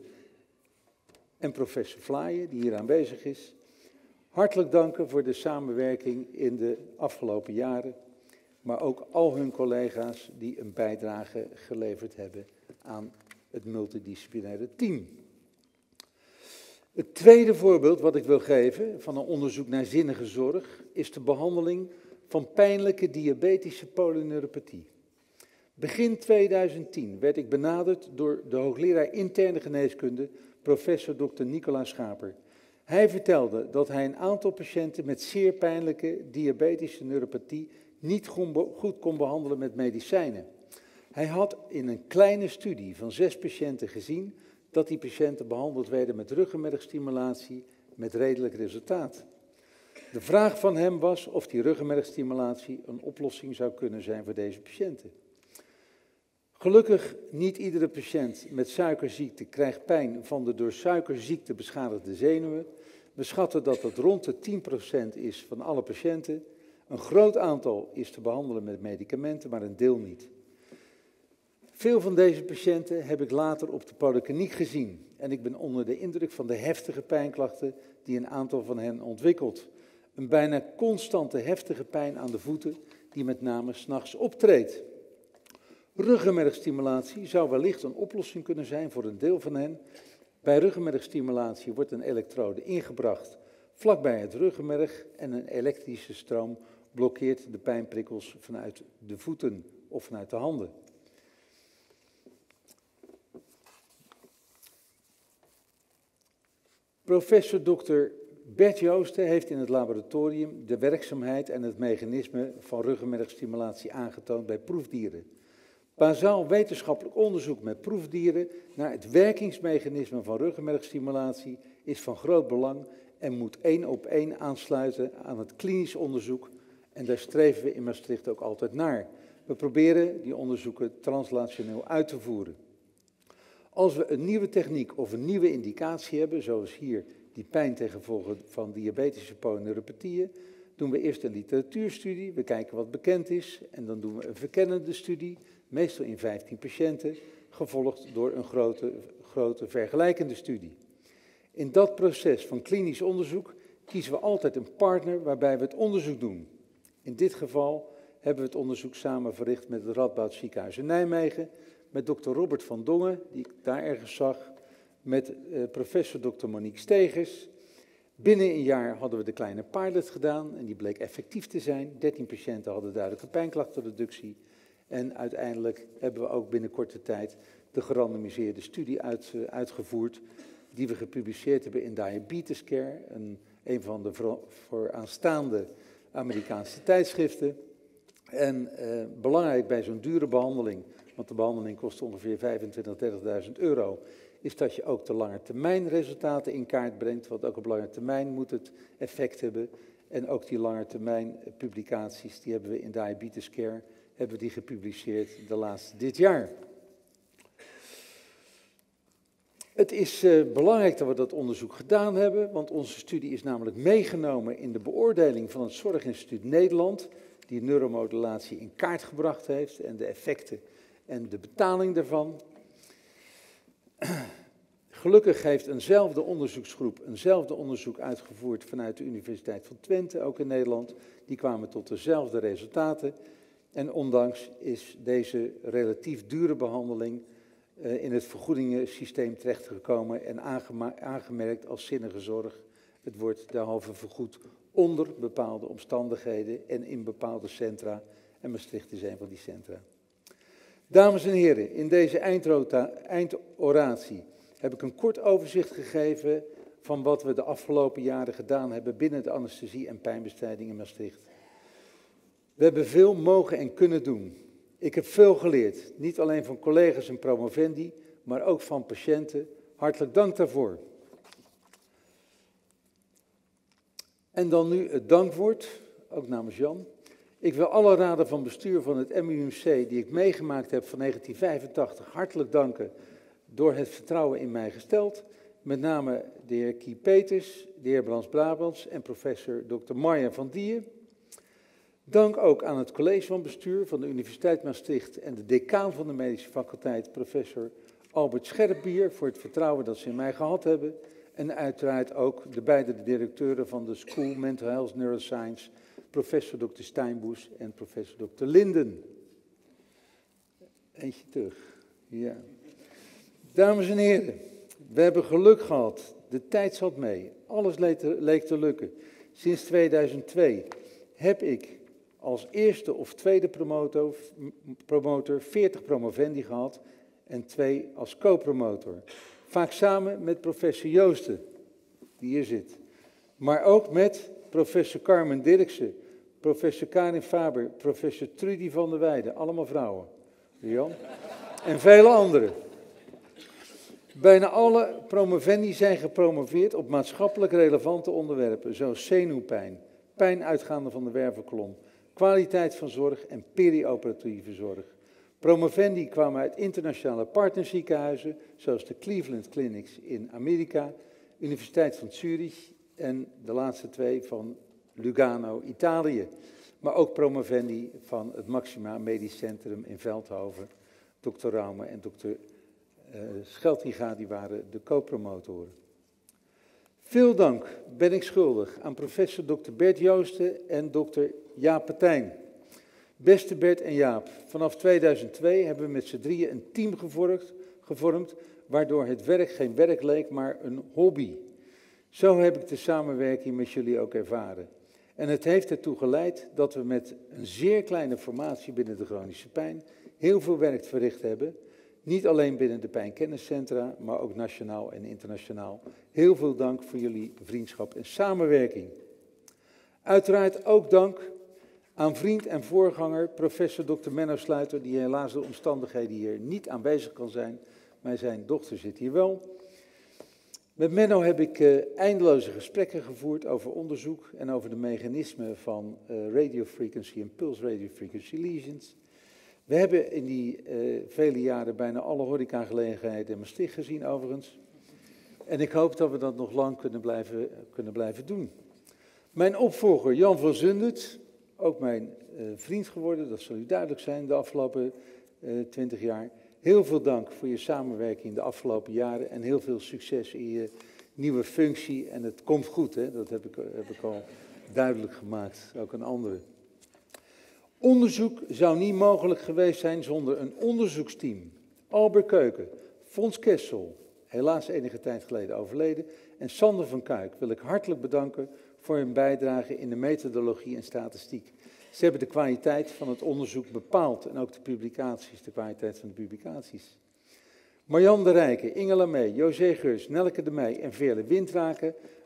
en professor Vlaaien, die hier aanwezig is, hartelijk danken voor de samenwerking in de afgelopen jaren, maar ook al hun collega's die een bijdrage geleverd hebben aan het multidisciplinaire team. Het tweede voorbeeld wat ik wil geven van een onderzoek naar zinnige zorg is de behandeling van pijnlijke diabetische polyneuropathie. Begin tweeduizend tien werd ik benaderd door de hoogleraar interne geneeskunde, professor dokter Nicolaas Schaper. Hij vertelde dat hij een aantal patiënten met zeer pijnlijke diabetische neuropathie niet goed kon behandelen met medicijnen. Hij had in een kleine studie van zes patiënten gezien dat die patiënten behandeld werden met ruggenmergstimulatie met redelijk resultaat. De vraag van hem was of die ruggenmergstimulatie een oplossing zou kunnen zijn voor deze patiënten. Gelukkig niet iedere patiënt met suikerziekte krijgt pijn van de door suikerziekte beschadigde zenuwen. We schatten dat dat rond de tien procent is van alle patiënten. Een groot aantal is te behandelen met medicamenten, maar een deel niet. Veel van deze patiënten heb ik later op de polykliniek gezien. En ik ben onder de indruk van de heftige pijnklachten die een aantal van hen ontwikkelt. Een bijna constante heftige pijn aan de voeten die met name 's nachts optreedt. Ruggenmergstimulatie zou wellicht een oplossing kunnen zijn voor een deel van hen. Bij ruggenmergstimulatie wordt een elektrode ingebracht vlakbij het ruggenmerg en een elektrische stroom blokkeert de pijnprikkels vanuit de voeten of vanuit de handen. Professor dokter Bert Joosten heeft in het laboratorium de werkzaamheid en het mechanisme van ruggenmergstimulatie aangetoond bij proefdieren. Bazaal wetenschappelijk onderzoek met proefdieren naar het werkingsmechanisme van ruggenmergstimulatie is van groot belang en moet één op één aansluiten aan het klinisch onderzoek. En daar streven we in Maastricht ook altijd naar. We proberen die onderzoeken translationeel uit te voeren. Als we een nieuwe techniek of een nieuwe indicatie hebben, zoals hier die pijn ten gevolge van diabetische polyneuropathieën, doen we eerst een literatuurstudie, we kijken wat bekend is en dan doen we een verkennende studie, meestal in vijftien patiënten, gevolgd door een grote, grote vergelijkende studie. In dat proces van klinisch onderzoek kiezen we altijd een partner waarbij we het onderzoek doen. In dit geval hebben we het onderzoek samen verricht met het Radboud Ziekenhuis in Nijmegen, met dokter Robert van Dongen, die ik daar ergens zag, met uh, professor dokter Monique Stegers. Binnen een jaar hadden we de kleine pilot gedaan en die bleek effectief te zijn. dertien patiënten hadden duidelijke pijnklachtenreductie. En uiteindelijk hebben we ook binnen korte tijd de gerandomiseerde studie uit, uh, uitgevoerd, die we gepubliceerd hebben in Diabetes Care, een een van de vooraanstaande Amerikaanse tijdschriften. En eh, belangrijk bij zo'n dure behandeling, want de behandeling kost ongeveer vijfentwintigduizend, dertigduizend euro, is dat je ook de lange termijn resultaten in kaart brengt, want ook op lange termijn moet het effect hebben. En ook die lange termijn publicaties, die hebben we in Diabetes Care, hebben we die gepubliceerd de laatste dit jaar. Het is uh, belangrijk dat we dat onderzoek gedaan hebben, want onze studie is namelijk meegenomen in de beoordeling van het Zorginstituut Nederland, die neuromodulatie in kaart gebracht heeft en de effecten en de betaling daarvan. Gelukkig heeft eenzelfde onderzoeksgroep eenzelfde onderzoek uitgevoerd vanuit de Universiteit van Twente, ook in Nederland. Die kwamen tot dezelfde resultaten. En ondanks is deze relatief dure behandeling uh, in het vergoedingensysteem terechtgekomen en aangemerkt als zinnige zorg. Het wordt derhalve vergoed onder bepaalde omstandigheden en in bepaalde centra. En Maastricht is een van die centra. Dames en heren, in deze eindoratie heb ik een kort overzicht gegeven van wat we de afgelopen jaren gedaan hebben binnen de anesthesie en pijnbestrijding in Maastricht. We hebben veel mogen en kunnen doen. Ik heb veel geleerd, niet alleen van collega's en promovendi, maar ook van patiënten. Hartelijk dank daarvoor. En dan nu het dankwoord, ook namens Jan. Ik wil alle raden van bestuur van het M U M C die ik meegemaakt heb van negentien vijfentachtig hartelijk danken door het vertrouwen in mij gesteld. Met name de heer Kie Peters, de heer Brands-Brabants en professor dokter Marja van Dieën. Dank ook aan het college van bestuur van de Universiteit Maastricht en de decaan van de medische faculteit, professor Albert Scherpbier, voor het vertrouwen dat ze in mij gehad hebben. En uiteraard ook de beide directeuren van de School Mental Health Neuroscience, professor dokter Steinboes en professor dokter Linden. Eentje terug, ja. Dames en heren, we hebben geluk gehad. De tijd zat mee. Alles leek te, leek te lukken. Sinds tweeduizend twee heb ik als eerste of tweede promotor, promotor veertig promovendi gehad en twee als co-promotor. Vaak samen met professor Joosten, die hier zit. Maar ook met professor Carmen Dirksen, professor Karin Faber, professor Trudy van der Weijden. Allemaal vrouwen, Jan. En vele anderen. Bijna alle promovendi zijn gepromoveerd op maatschappelijk relevante onderwerpen, zoals zenuwpijn, pijn uitgaande van de wervelkolom, kwaliteit van zorg en perioperatieve zorg. Promovendi kwamen uit internationale partnerziekenhuizen, zoals de Cleveland Clinics in Amerika, Universiteit van Zurich en de laatste twee van Lugano, Italië. Maar ook promovendi van het Maxima Medisch Centrum in Veldhoven, dokter Raume en dokter Uh, Scheltinga, die waren de co-promotoren. Veel dank ben ik schuldig aan professor dokter Bert Joosten en dokter Jaap Petijn. Beste Bert en Jaap, vanaf tweeduizend twee hebben we met z'n drieën een team gevormd, gevormd, waardoor het werk geen werk leek, maar een hobby. Zo heb ik de samenwerking met jullie ook ervaren. En het heeft ertoe geleid dat we met een zeer kleine formatie binnen de chronische pijn heel veel werk verricht hebben. Niet alleen binnen de pijnkenniscentra, maar ook nationaal en internationaal. Heel veel dank voor jullie vriendschap en samenwerking. Uiteraard ook dank aan vriend en voorganger, professor dokter Menno Sluiter, die helaas door omstandigheden hier niet aanwezig kan zijn, maar zijn dochter zit hier wel. Met Menno heb ik uh, eindeloze gesprekken gevoerd over onderzoek en over de mechanismen van uh, radiofrequency en pulse radiofrequency lesions. We hebben in die uh, vele jaren bijna alle horecagelegenheden in Maastricht gezien, overigens. En ik hoop dat we dat nog lang kunnen blijven, kunnen blijven doen. Mijn opvolger Jan van Zundert, ook mijn uh, vriend geworden, dat zal u duidelijk zijn de afgelopen twintig uh, jaar. Heel veel dank voor je samenwerking de afgelopen jaren en heel veel succes in je nieuwe functie. En het komt goed, hè? Dat heb ik, heb ik al duidelijk gemaakt, ook aan anderen. Onderzoek zou niet mogelijk geweest zijn zonder een onderzoeksteam. Albert Keuken, Fons Kessel, helaas enige tijd geleden overleden, en Sander van Kuik wil ik hartelijk bedanken voor hun bijdrage in de methodologie en statistiek. Ze hebben de kwaliteit van het onderzoek bepaald en ook de publicaties, de kwaliteit van de publicaties. Marjan de Rijken, Inge Lamee, José Geurs, Nelke de Meij en Veerle Windraken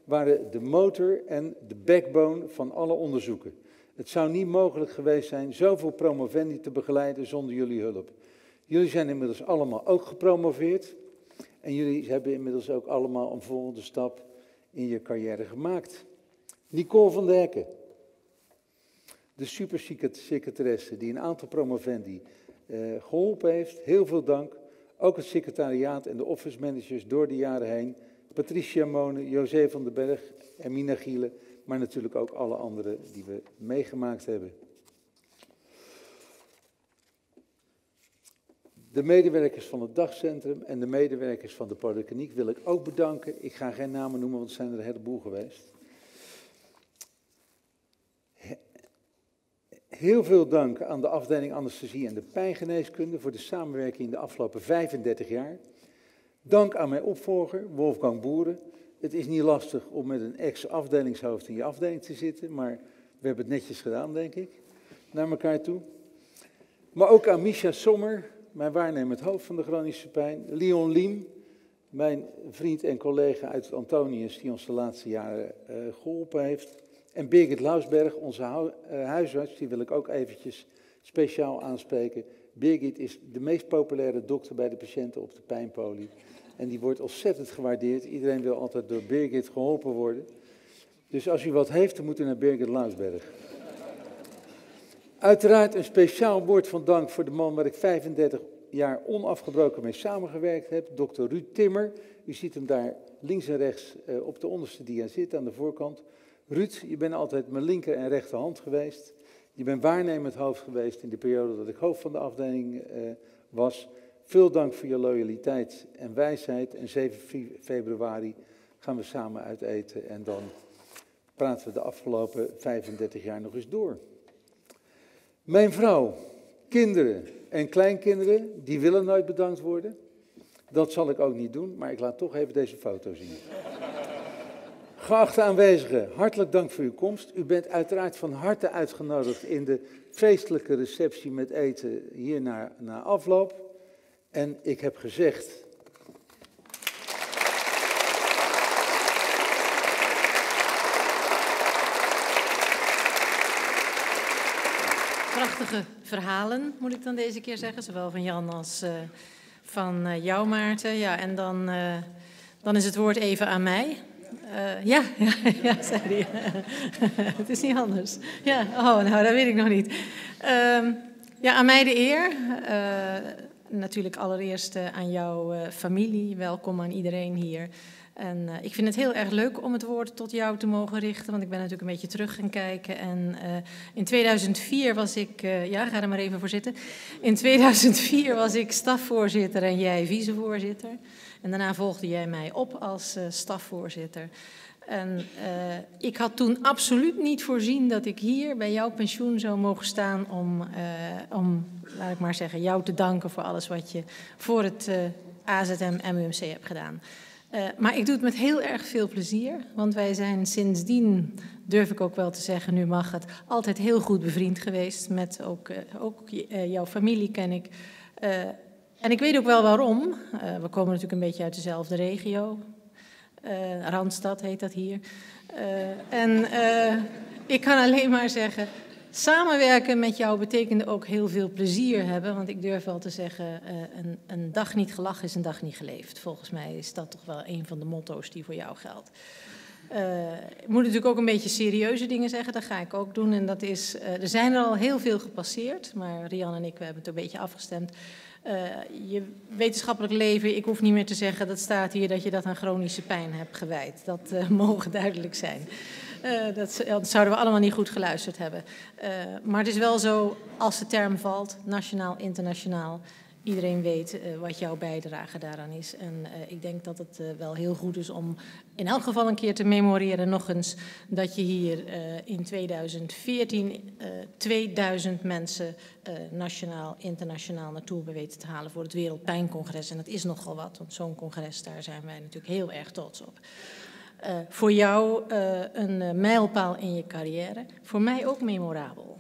waren de motor en de backbone van alle onderzoeken. Het zou niet mogelijk geweest zijn zoveel promovendi te begeleiden zonder jullie hulp. Jullie zijn inmiddels allemaal ook gepromoveerd en jullie hebben inmiddels ook allemaal een volgende stap in je carrière gemaakt. Nicole van der Hekken, de supersecretaresse die een aantal promovendi uh, geholpen heeft. Heel veel dank. Ook het secretariaat en de office managers door de jaren heen. Patricia Monen, José van den Berg en Mina Gielen, maar natuurlijk ook alle anderen die we meegemaakt hebben. De medewerkers van het dagcentrum en de medewerkers van de polykliniek wil ik ook bedanken. Ik ga geen namen noemen, want er zijn er een heleboel geweest. Heel veel dank aan de afdeling anesthesie en de pijngeneeskunde voor de samenwerking in de afgelopen vijfendertig jaar. Dank aan mijn opvolger, Wolfgang Boeren. Het is niet lastig om met een ex-afdelingshoofd in je afdeling te zitten, maar we hebben het netjes gedaan, denk ik, naar elkaar toe. Maar ook aan Misha Sommer, mijn waarnemend hoofd van de chronische pijn. Leon Liem, mijn vriend en collega uit het Antonius, die ons de laatste jaren uh, geholpen heeft. En Birgit Lausberg, onze hu uh, huisarts, die wil ik ook eventjes speciaal aanspreken. Birgit is de meest populaire dokter bij de patiënten op de pijnpolie. En die wordt ontzettend gewaardeerd. Iedereen wil altijd door Birgit geholpen worden. Dus als u wat heeft, dan moet u naar Birgit Lausberg. Uiteraard een speciaal woord van dank voor de man waar ik vijfendertig jaar onafgebroken mee samengewerkt heb. dokter Ruud Timmer. U ziet hem daar links en rechts uh, op de onderste dia zitten, aan de voorkant. Ruud, je bent altijd mijn linker en rechterhand geweest. Je bent waarnemend hoofd geweest in de periode dat ik hoofd van de afdeling uh, was. Veel dank voor je loyaliteit en wijsheid. En zeven februari gaan we samen uit eten en dan praten we de afgelopen vijfendertig jaar nog eens door. Mijn vrouw, kinderen en kleinkinderen, die willen nooit bedankt worden. Dat zal ik ook niet doen, maar ik laat toch even deze foto zien. Geachte aanwezigen, hartelijk dank voor uw komst. U bent uiteraard van harte uitgenodigd in de feestelijke receptie met eten hier na, na afloop. En ik heb gezegd... Prachtige verhalen, moet ik dan deze keer zeggen. Zowel van Jan als uh, van uh, jou, Maarten. Ja, en dan, uh, dan is het woord even aan mij. Uh, ja, ja, ja, zei hij. Het is niet anders. Ja, oh, nou, dat weet ik nog niet. Uh, ja, aan mij de eer. Uh, natuurlijk allereerst uh, aan jouw uh, familie. Welkom aan iedereen hier. En uh, ik vind het heel erg leuk om het woord tot jou te mogen richten, want ik ben natuurlijk een beetje terug gaan kijken. En uh, in tweeduizend vier was ik, uh, ja, ga er maar even voor zitten. In tweeduizend vier was ik stafvoorzitter en jij vicevoorzitter. En daarna volgde jij mij op als uh, stafvoorzitter. En uh, ik had toen absoluut niet voorzien dat ik hier bij jouw pensioen zou mogen staan om, uh, om, laat ik maar zeggen, jou te danken voor alles wat je voor het uh, A Z M M U M C hebt gedaan. Uh, maar ik doe het met heel erg veel plezier, want wij zijn sindsdien, durf ik ook wel te zeggen, nu mag het, altijd heel goed bevriend geweest. Met ook, uh, ook uh, jouw familie ken ik. Uh, en ik weet ook wel waarom. Uh, we komen natuurlijk een beetje uit dezelfde regio. Uh, Randstad heet dat hier. Uh, en uh, ik kan alleen maar zeggen, samenwerken met jou betekende ook heel veel plezier hebben. Want ik durf wel te zeggen, uh, een, een dag niet gelachen is een dag niet geleefd. Volgens mij is dat toch wel een van de motto's die voor jou geldt. Uh, ik moet natuurlijk ook een beetje serieuze dingen zeggen, dat ga ik ook doen. En dat is, uh, er zijn er al heel veel gepasseerd, maar Rian en ik we hebben het een beetje afgestemd. Uh, je wetenschappelijk leven, ik hoef niet meer te zeggen, dat staat hier dat je dat aan chronische pijn hebt gewijd. Dat uh, mogen duidelijk zijn. Uh, dat, dat zouden we allemaal niet goed geluisterd hebben. Uh, maar het is wel zo, als de term valt, nationaal, internationaal, iedereen weet uh, wat jouw bijdrage daaraan is. En uh, ik denk dat het uh, wel heel goed is om in elk geval een keer te memoreren nog eens dat je hier uh, in tweeduizend veertien uh, tweeduizend mensen uh, nationaal, internationaal naartoe hebben weten te halen voor het Wereldpijncongres. En dat is nogal wat, want zo'n congres, daar zijn wij natuurlijk heel erg trots op. Uh, voor jou uh, een uh, mijlpaal in je carrière, voor mij ook memorabel.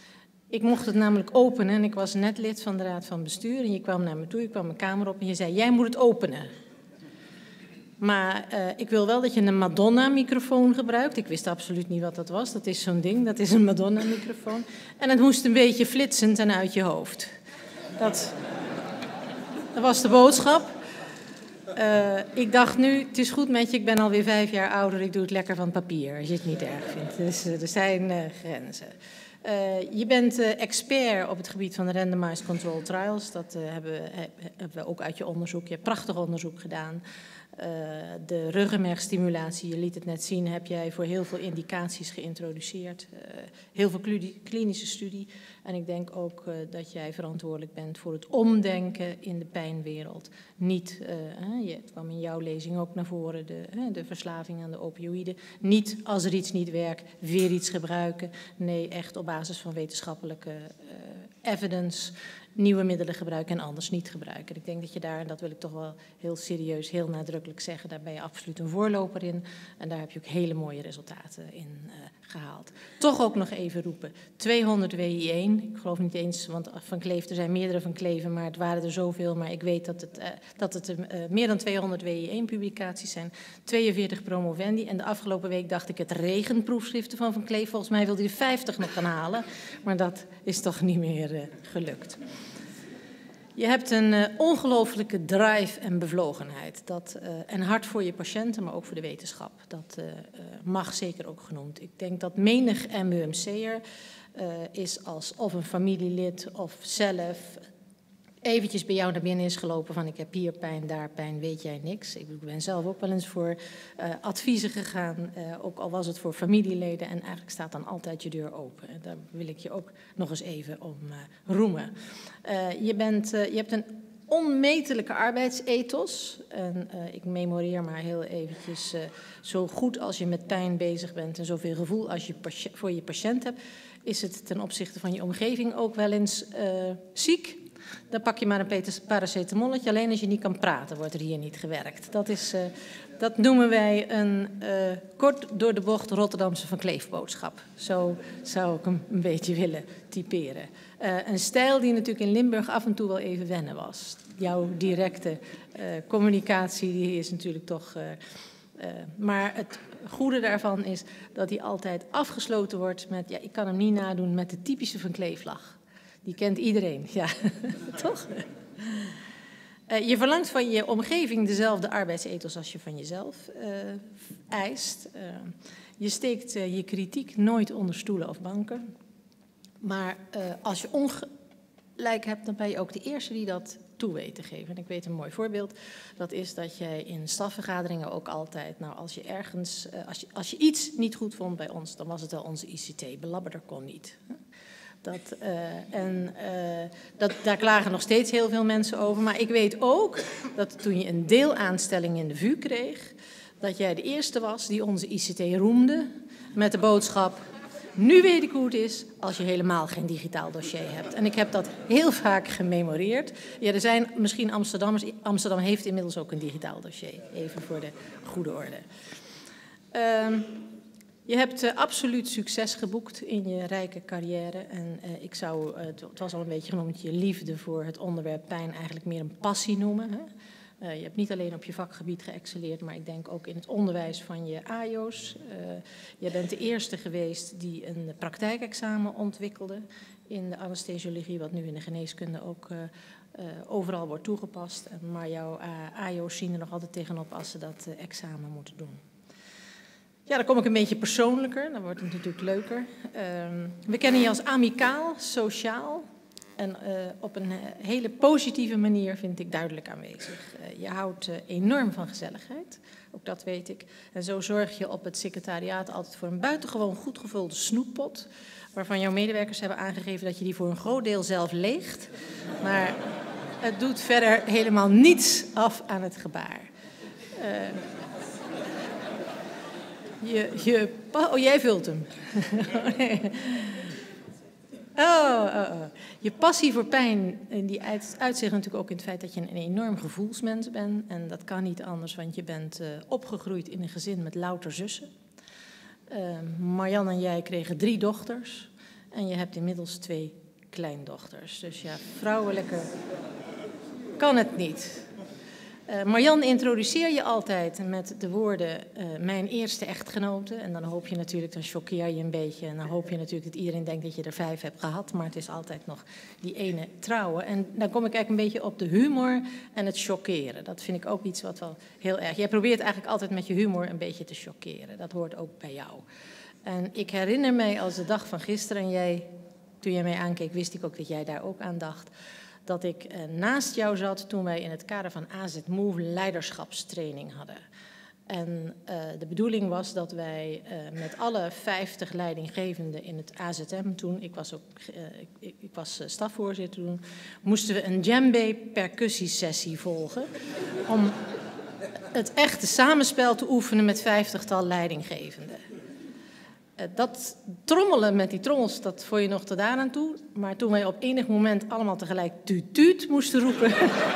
Ik mocht het namelijk openen en ik was net lid van de Raad van Bestuur en je kwam naar me toe, je kwam mijn kamer op en je zei, jij moet het openen. Maar uh, ik wil wel dat je een Madonna-microfoon gebruikt. Ik wist absoluut niet wat dat was. Dat is zo'n ding, dat is een Madonna-microfoon. En het moest een beetje flitsend en uit je hoofd. Dat, dat was de boodschap. Uh, ik dacht nu, het is goed met je, ik ben alweer vijf jaar ouder, ik doe het lekker van papier, als je het niet erg vindt. Dus uh, er zijn uh, grenzen. Uh, je bent uh, expert op het gebied van de randomized controlled trials. Dat uh, hebben, hebben we ook uit je onderzoek. Je hebt prachtig onderzoek gedaan. Uh, de ruggenmergstimulatie, je liet het net zien, heb jij voor heel veel indicaties geïntroduceerd. Uh, heel veel klinische studie. En ik denk ook uh, dat jij verantwoordelijk bent voor het omdenken in de pijnwereld. Niet, uh, uh, het kwam in jouw lezing ook naar voren, de, uh, de verslaving aan de opioïden. Niet als er iets niet werkt, weer iets gebruiken. Nee, echt op basis van wetenschappelijke uh, evidence. Nieuwe middelen gebruiken en anders niet gebruiken. Ik denk dat je daar, en dat wil ik toch wel heel serieus, heel nadrukkelijk zeggen, daar ben je absoluut een voorloper in. En daar heb je ook hele mooie resultaten in uh, gehaald. Toch ook nog even roepen, tweehonderd W I één, ik geloof niet eens, want Van Kleef, er zijn meerdere Van Kleven, maar het waren er zoveel. Maar ik weet dat het, uh, dat het uh, meer dan tweehonderd W I één publicaties zijn, tweeënveertig promovendi. En de afgelopen week dacht ik het regenproefschriften van Van Kleef, volgens mij wilde hij vijftig nog gaan halen. Maar dat is toch niet meer uh, gelukt. Je hebt een uh, ongelooflijke drive en bevlogenheid. Dat, uh, en hart voor je patiënten, maar ook voor de wetenschap. Dat uh, uh, mag zeker ook genoemd. Ik denk dat menig M U M C'er uh, is als of een familielid of zelf eventjes bij jou naar binnen is gelopen van ik heb hier pijn, daar pijn, weet jij niks. Ik ben zelf ook wel eens voor uh, adviezen gegaan, uh, ook al was het voor familieleden. En eigenlijk staat dan altijd je deur open. En daar wil ik je ook nog eens even om uh, roemen. Uh, je, bent, uh, je hebt een onmetelijke arbeidsethos. En uh, ik memoreer maar heel eventjes, uh, zo goed als je met pijn bezig bent en zoveel gevoel als je voor je patiënt hebt, is het ten opzichte van je omgeving ook wel eens uh, ziek. Dan pak je maar een paracetamolletje. Alleen als je niet kan praten, wordt er hier niet gewerkt. Dat, is, uh, dat noemen wij een uh, kort door de bocht Rotterdamse Van Kleef-boodschap. Zo zou ik hem een beetje willen typeren. Uh, een stijl die natuurlijk in Limburg af en toe wel even wennen was. Jouw directe uh, communicatie die is natuurlijk toch... Uh, uh, maar het goede daarvan is dat die altijd afgesloten wordt met... ja, ik kan hem niet nadoen met de typische Van Kleef-lach. Die kent iedereen, ja, toch? Uh, je verlangt van je omgeving dezelfde arbeidsethos als je van jezelf uh, eist. Uh, je steekt uh, je kritiek nooit onder stoelen of banken. Maar uh, als je ongelijk hebt, dan ben je ook de eerste die dat toe weet te geven. En ik weet een mooi voorbeeld. Dat is dat jij in stafvergaderingen ook altijd... nou, als je ergens... Uh, als je, als je iets niet goed vond bij ons, dan was het wel onze I C T. Belabberder kon niet. Dat, uh, en uh, dat, daar klagen nog steeds heel veel mensen over. Maar ik weet ook dat toen je een deelaanstelling in de V U kreeg, dat jij de eerste was die onze I C T roemde met de boodschap: nu weet ik hoe het is als je helemaal geen digitaal dossier hebt. En ik heb dat heel vaak gememoreerd. Ja, er zijn misschien Amsterdammers. Amsterdam heeft inmiddels ook een digitaal dossier. Even voor de goede orde. Uh, Je hebt uh, absoluut succes geboekt in je rijke carrière. En uh, ik zou, uh, het was al een beetje genoemd, je liefde voor het onderwerp pijn eigenlijk meer een passie noemen. Hè? Uh, je hebt niet alleen op je vakgebied geëxcelleerd, maar ik denk ook in het onderwijs van je A I O's. Uh, je bent de eerste geweest die een praktijkexamen ontwikkelde in de anesthesiologie, wat nu in de geneeskunde ook uh, uh, overal wordt toegepast. Maar jouw uh, A I O's zien er nog altijd tegenop als ze dat uh, examen moeten doen. Ja, dan kom ik een beetje persoonlijker, dan wordt het natuurlijk leuker. Uh, we kennen je als amicaal, sociaal en uh, op een hele positieve manier vind ik duidelijk aanwezig. Uh, je houdt uh, enorm van gezelligheid, ook dat weet ik. En zo zorg je op het secretariaat altijd voor een buitengewoon goed gevulde snoeppot, waarvan jouw medewerkers hebben aangegeven dat je die voor een groot deel zelf leegt. Maar het doet verder helemaal niets af aan het gebaar. Uh, Je, je, oh, jij vult hem. Oh, nee. oh, oh, oh. Je passie voor pijn die uit, uitzicht natuurlijk ook in het feit dat je een enorm gevoelsmens bent. En dat kan niet anders, want je bent uh, opgegroeid in een gezin met louter zussen. Uh, Marjan en jij kregen drie dochters. En je hebt inmiddels twee kleindochters. Dus ja, vrouwelijke kan het niet. Uh, Marjan introduceer je altijd met de woorden uh, mijn eerste echtgenote. En dan hoop je natuurlijk, dan choqueer je een beetje. En dan hoop je natuurlijk dat iedereen denkt dat je er vijf hebt gehad. Maar het is altijd nog die ene trouwe. En dan kom ik eigenlijk een beetje op de humor en het choqueren. Dat vind ik ook iets wat wel heel erg... Jij probeert eigenlijk altijd met je humor een beetje te choqueren. Dat hoort ook bij jou. En ik herinner mij als de dag van gisteren, en jij, toen jij mij aankeek, wist ik ook dat jij daar ook aan dacht, dat ik eh, naast jou zat toen wij in het kader van A Z Move leiderschapstraining hadden. En uh, de bedoeling was dat wij uh, met alle vijftig leidinggevenden in het A Z M toen, ik was ook uh, ik, ik was uh, stafvoorzitter toen, moesten we een djembe percussiesessie volgen om het echte samenspel te oefenen met vijftigtal leidinggevenden. Uh, dat trommelen met die trommels, dat vond je nog tot daar aan toe. Maar toen wij op enig moment allemaal tegelijk tuut tuut moesten roepen,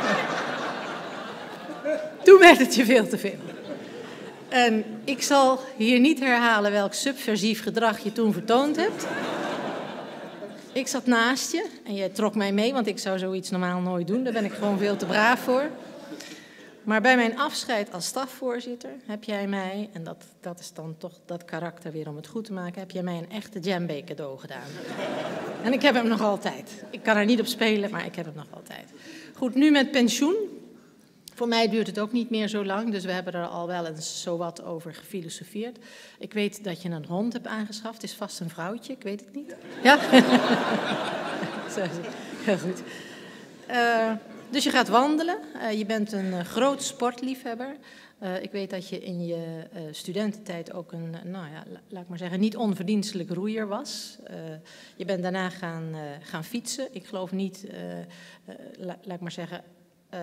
toen werd het je veel te veel. En ik zal hier niet herhalen welk subversief gedrag je toen vertoond hebt. Ik zat naast je en jij trok mij mee, want ik zou zoiets normaal nooit doen. Daar ben ik gewoon veel te braaf voor. Maar bij mijn afscheid als stafvoorzitter heb jij mij, en dat, dat is dan toch dat karakter weer om het goed te maken, heb jij mij een echte djembe cadeau gedaan. En ik heb hem nog altijd. Ik kan er niet op spelen, maar ik heb hem nog altijd. Goed, nu met pensioen. Voor mij duurt het ook niet meer zo lang, dus we hebben er al wel eens zowat over gefilosofeerd. Ik weet dat je een hond hebt aangeschaft. Het is vast een vrouwtje, ik weet het niet. Ja? Heel goed. Uh, dus je gaat wandelen. Uh, je bent een uh, groot sportliefhebber. Uh, ik weet dat je in je uh, studententijd ook een, uh, nou ja, la, laat ik maar zeggen, niet onverdienstelijk roeier was. Uh, je bent daarna gaan, uh, gaan fietsen. Ik geloof niet, uh, uh, la, laat ik maar zeggen, uh,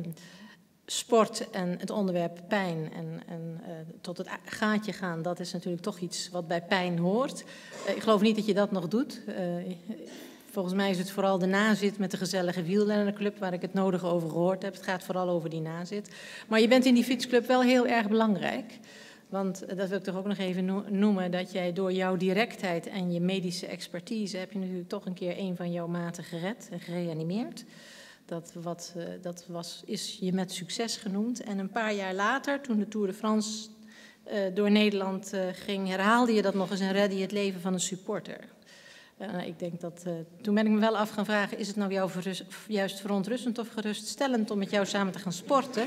sport en het onderwerp pijn en, en uh, tot het gaatje gaan, dat is natuurlijk toch iets wat bij pijn hoort. Uh, ik geloof niet dat je dat nog doet. Uh, volgens mij is het vooral de nazit met de gezellige wielrennerclub waar ik het nodige over gehoord heb. Het gaat vooral over die nazit. Maar je bent in die fietsclub wel heel erg belangrijk. Want uh, dat wil ik toch ook nog even no- noemen, dat jij door jouw directheid en je medische expertise heb je natuurlijk toch een keer een van jouw maten gered en gereanimeerd. Dat, wat, uh, dat was, is je met succes genoemd. En een paar jaar later, toen de Tour de France uh, door Nederland uh, ging, herhaalde je dat nog eens en redde je het leven van een supporter. Uh, ik denk dat, uh, toen ben ik me wel af gaan vragen, is het nou jou verrust, juist verontrustend of geruststellend om met jou samen te gaan sporten?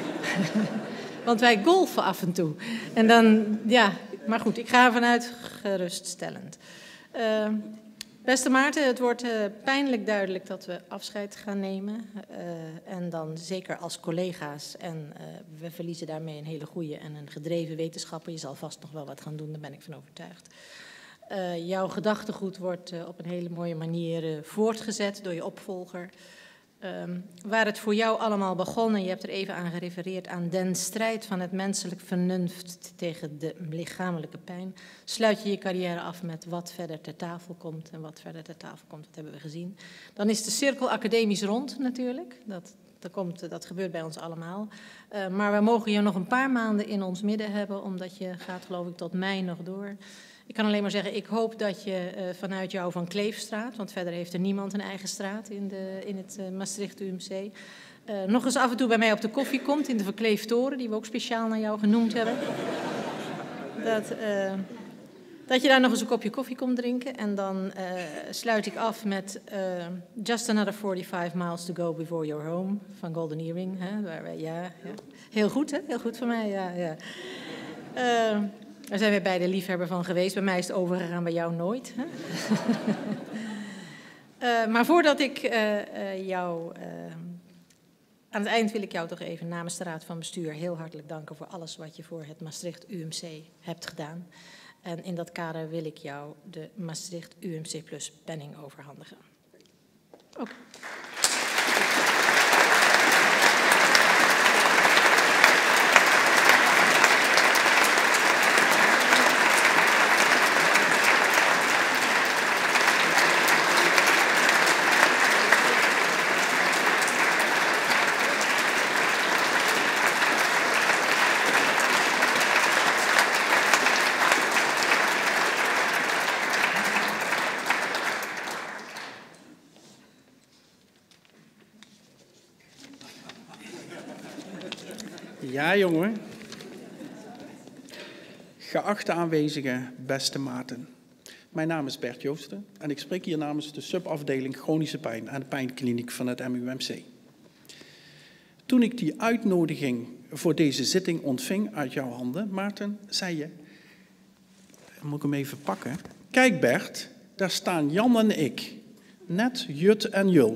Want wij golfen af en toe. En dan, ja, maar goed, ik ga ervan uit geruststellend. Uh, Beste Maarten, het wordt uh, pijnlijk duidelijk dat we afscheid gaan nemen. Uh, en dan zeker als collega's. En uh, we verliezen daarmee een hele goede en een gedreven wetenschapper. Je zal vast nog wel wat gaan doen, daar ben ik van overtuigd. Uh, jouw gedachtegoed wordt uh, op een hele mooie manier uh, voortgezet door je opvolger. Um, waar het voor jou allemaal begon, en je hebt er even aan gerefereerd, aan den strijd van het menselijk vernuft tegen de lichamelijke pijn, sluit je je carrière af met wat verder ter tafel komt. En wat verder ter tafel komt, dat hebben we gezien. Dan is de cirkel academisch rond natuurlijk. Dat, dat, komt, dat gebeurt bij ons allemaal. Uh, maar we mogen je nog een paar maanden in ons midden hebben, omdat je gaat geloof ik tot mei nog door. Ik kan alleen maar zeggen, ik hoop dat je uh, vanuit jou van Kleefstraat, want verder heeft er niemand een eigen straat in, de, in het uh, Maastricht U M C, uh, nog eens af en toe bij mij op de koffie komt in de Verkleeftoren, die we ook speciaal naar jou genoemd hebben. Dat, uh, dat je daar nog eens een kopje koffie komt drinken. En dan uh, sluit ik af met uh, Just Another forty-five miles to go before you're home van Golden Earring. Hè, waar wij, ja, ja. Heel goed, hè? Heel goed voor mij, ja. ja. Uh, Daar zijn wij beide liefhebber van geweest. Bij mij is het overgegaan, bij jou nooit. Hè? uh, maar voordat ik uh, uh, jou... Uh, aan het eind wil ik jou toch even namens de Raad van Bestuur heel hartelijk danken voor alles wat je voor het Maastricht U M C hebt gedaan. En in dat kader wil ik jou de Maastricht U M C Plus penning overhandigen. Oké. Okay. Ja, jongen. Geachte aanwezigen, beste maten. Mijn naam is Bert Joosten en ik spreek hier namens de subafdeling Chronische Pijn aan de Pijnkliniek van het M U M C. Toen ik die uitnodiging voor deze zitting ontving uit jouw handen, Maarten, zei je, moet ik hem even pakken? Kijk Bert, daar staan Jan en ik, net Jut en Jul.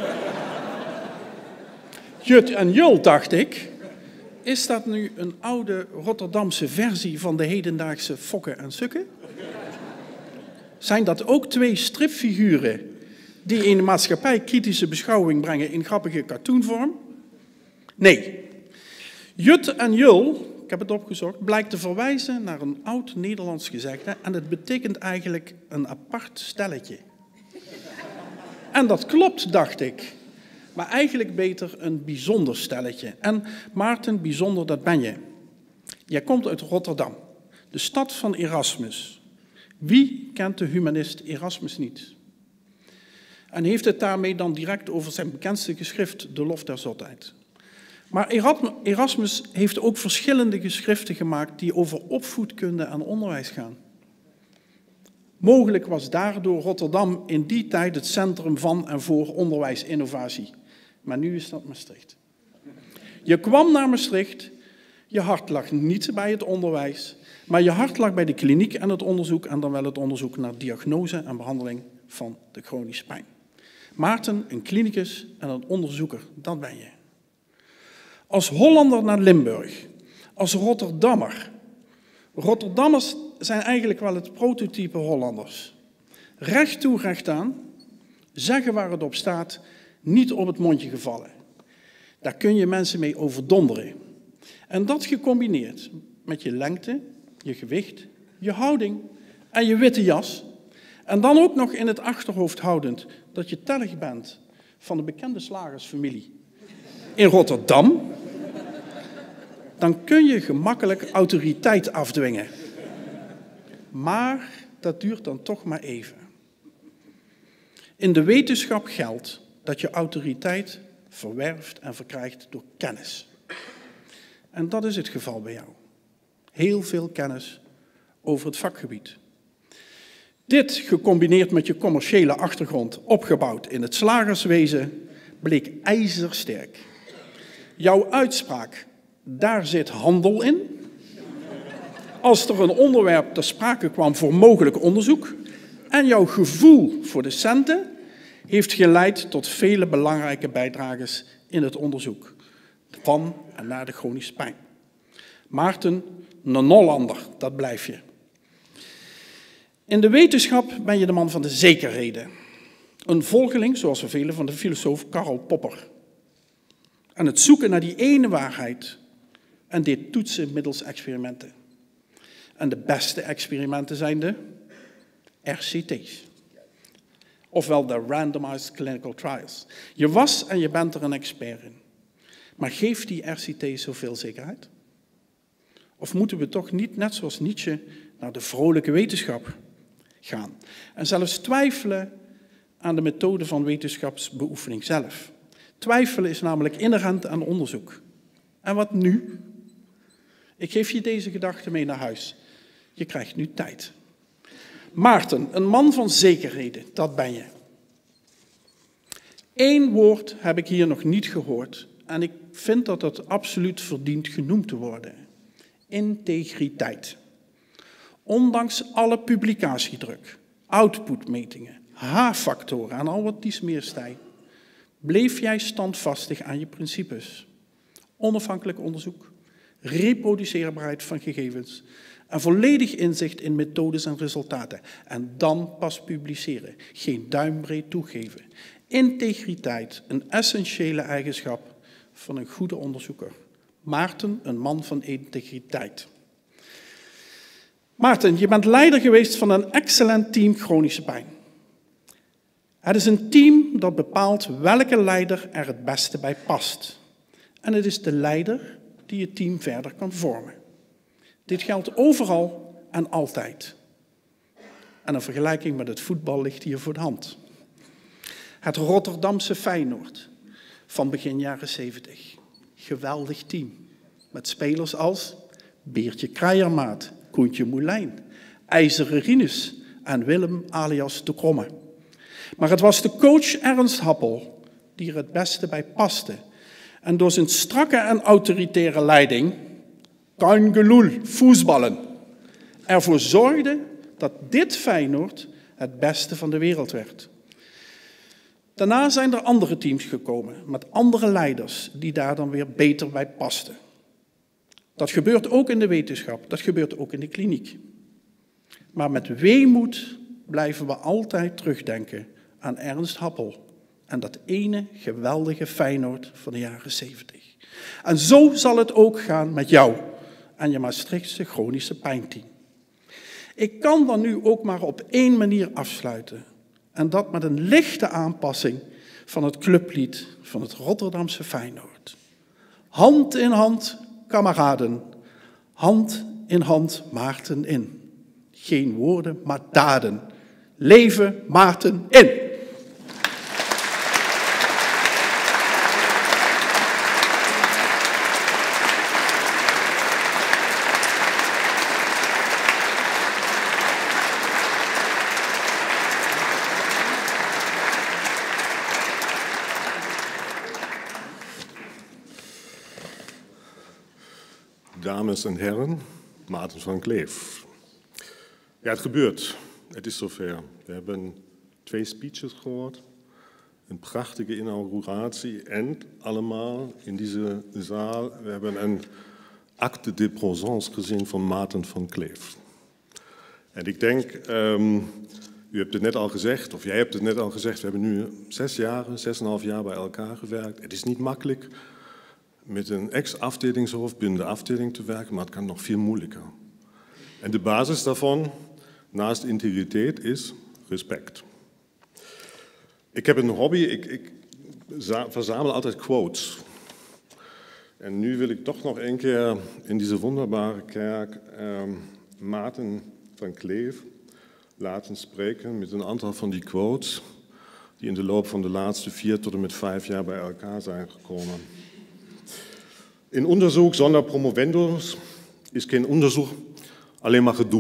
Jut en Jul, dacht ik. Is dat nu een oude Rotterdamse versie van de hedendaagse Fokken en Sukken? Zijn dat ook twee stripfiguren die in de maatschappij kritische beschouwing brengen in grappige cartoonvorm? Nee. Jut en Jul, ik heb het opgezocht, blijkt te verwijzen naar een oud Nederlands gezegde en het betekent eigenlijk een apart stelletje. En dat klopt, dacht ik. Maar eigenlijk beter een bijzonder stelletje. En Maarten, bijzonder, dat ben je. Jij komt uit Rotterdam, de stad van Erasmus. Wie kent de humanist Erasmus niet? En heeft het daarmee dan direct over zijn bekendste geschrift, De Lof der Zotheid. Maar Erasmus heeft ook verschillende geschriften gemaakt die over opvoedkunde en onderwijs gaan. Mogelijk was daardoor Rotterdam in die tijd het centrum van en voor onderwijsinnovatie. Maar nu is dat Maastricht. Je kwam naar Maastricht, je hart lag niet bij het onderwijs, maar je hart lag bij de kliniek en het onderzoek en dan wel het onderzoek naar diagnose en behandeling van de chronische pijn. Maarten, een klinicus en een onderzoeker, dat ben je. Als Hollander naar Limburg, als Rotterdammer. Rotterdammers zijn eigenlijk wel het prototype Hollanders. Recht toe, recht aan, zeggen waar het op staat, niet op het mondje gevallen. Daar kun je mensen mee overdonderen. En dat gecombineerd met je lengte, je gewicht, je houding en je witte jas. En dan ook nog in het achterhoofd houdend dat je telg bent van de bekende slagersfamilie in Rotterdam, dan kun je gemakkelijk autoriteit afdwingen. Maar dat duurt dan toch maar even. In de wetenschap geldt dat je autoriteit verwerft en verkrijgt door kennis. En dat is het geval bij jou. Heel veel kennis over het vakgebied. Dit, gecombineerd met je commerciële achtergrond, opgebouwd in het slagerswezen, bleek ijzersterk. Jouw uitspraak, daar zit handel in. Als er een onderwerp ter sprake kwam voor mogelijk onderzoek, en jouw gevoel voor de centen heeft geleid tot vele belangrijke bijdrages in het onderzoek van en naar de chronische pijn. Maarten, een Hollander, dat blijf je. In de wetenschap ben je de man van de zekerheden. Een volgeling, zoals er velen, van de filosoof Karl Popper. En het zoeken naar die ene waarheid en dit toetsen middels experimenten. En de beste experimenten zijn de R C T's. Ofwel de Randomized Clinical Trials. Je was en je bent er een expert in. Maar geeft die R C T zoveel zekerheid? Of moeten we toch niet, net zoals Nietzsche, naar de vrolijke wetenschap gaan? En zelfs twijfelen aan de methode van wetenschapsbeoefening zelf. Twijfelen is namelijk inherent aan onderzoek. En wat nu? Ik geef je deze gedachte mee naar huis. Je krijgt nu tijd. Maarten, een man van zekerheden, dat ben je. Eén woord heb ik hier nog niet gehoord en ik vind dat dat absoluut verdient genoemd te worden. Integriteit. Ondanks alle publicatiedruk, outputmetingen, H-factoren en al wat dies meer stij, bleef jij standvastig aan je principes. Onafhankelijk onderzoek, reproduceerbaarheid van gegevens en volledig inzicht in methodes en resultaten. En dan pas publiceren, geen duimbreed toegeven. Integriteit, een essentiële eigenschap van een goede onderzoeker. Maarten, een man van integriteit. Maarten, je bent leider geweest van een excellent team chronische pijn. Het is een team dat bepaalt welke leider er het beste bij past. En het is de leider die het team verder kan vormen. Dit geldt overal en altijd. En een vergelijking met het voetbal ligt hier voor de hand. Het Rotterdamse Feyenoord van begin jaren zeventig. Geweldig team. Met spelers als Beertje Krijermaat, Koentje Moulijn, IJzeren Rinus en Willem alias de Kromme. Maar het was de coach Ernst Happel die er het beste bij paste. En door zijn strakke en autoritaire leiding, kein geloel, voetballen, ervoor zorgde dat dit Feyenoord het beste van de wereld werd. Daarna zijn er andere teams gekomen met andere leiders die daar dan weer beter bij pasten. Dat gebeurt ook in de wetenschap, dat gebeurt ook in de kliniek. Maar met weemoed blijven we altijd terugdenken aan Ernst Happel en dat ene geweldige Feyenoord van de jaren zeventig. En zo zal het ook gaan met jou en je Maastrichtse chronische pijnteam. Ik kan dan nu ook maar op één manier afsluiten. En dat met een lichte aanpassing van het clublied van het Rotterdamse Feyenoord. Hand in hand, kameraden. Hand in hand, Maarten in. Geen woorden, maar daden. Leven Maarten in! Dames en heren, Maarten van Kleef. Ja, het gebeurt. Het is zover. We hebben twee speeches gehoord, een prachtige inauguratie en allemaal in deze zaal, we hebben een acte de présence gezien van Maarten van Kleef. En ik denk, um, u hebt het net al gezegd, of jij hebt het net al gezegd, we hebben nu zes jaar, zes en een half jaar bij elkaar gewerkt. Het is niet makkelijk met een ex-afdelingshoofd binnen de afdeling te werken, maar het kan nog veel moeilijker. En de basis daarvan, naast integriteit, is respect. Ik heb een hobby, ik, ik verzamel altijd quotes. En nu wil ik toch nog een keer in deze wonderbare kerk um, Maarten van Kleef laten spreken met een aantal van die quotes die in de loop van de laatste vier tot en met vijf jaar bij elkaar zijn gekomen. In onderzoek zonder promovendus is geen onderzoek, alleen maar gedoe.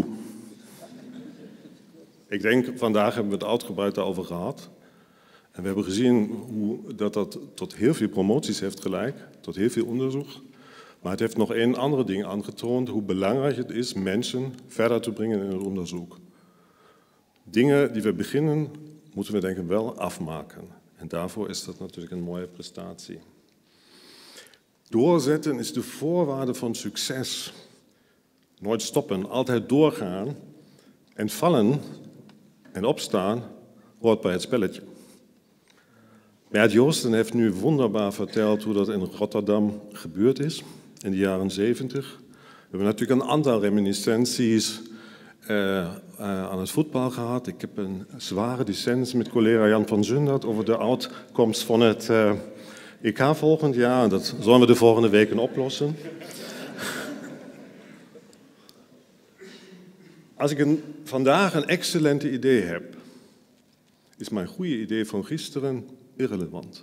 Ik denk, vandaag hebben we het uitgebreid daarover gehad. En we hebben gezien hoe dat, dat tot heel veel promoties heeft geleid, tot heel veel onderzoek. Maar het heeft nog één ander ding aangetoond, hoe belangrijk het is mensen verder te brengen in het onderzoek. Dingen die we beginnen, moeten we denk ik wel afmaken. En daarvoor is dat natuurlijk een mooie prestatie. Doorzetten is de voorwaarde van succes. Nooit stoppen, altijd doorgaan. En vallen en opstaan hoort bij het spelletje. Bert Joosten heeft nu wonderbaar verteld hoe dat in Rotterdam gebeurd is in de jaren zeventig. We hebben natuurlijk een aantal reminiscenties uh, uh, aan het voetbal gehad. Ik heb een zware dissens met collega Jan van Zundert over de uitkomst van het uh, E K volgend jaar. Dat zullen we de volgende weken oplossen. Als ik een, vandaag een excellente idee heb, is mijn goede idee van gisteren irrelevant.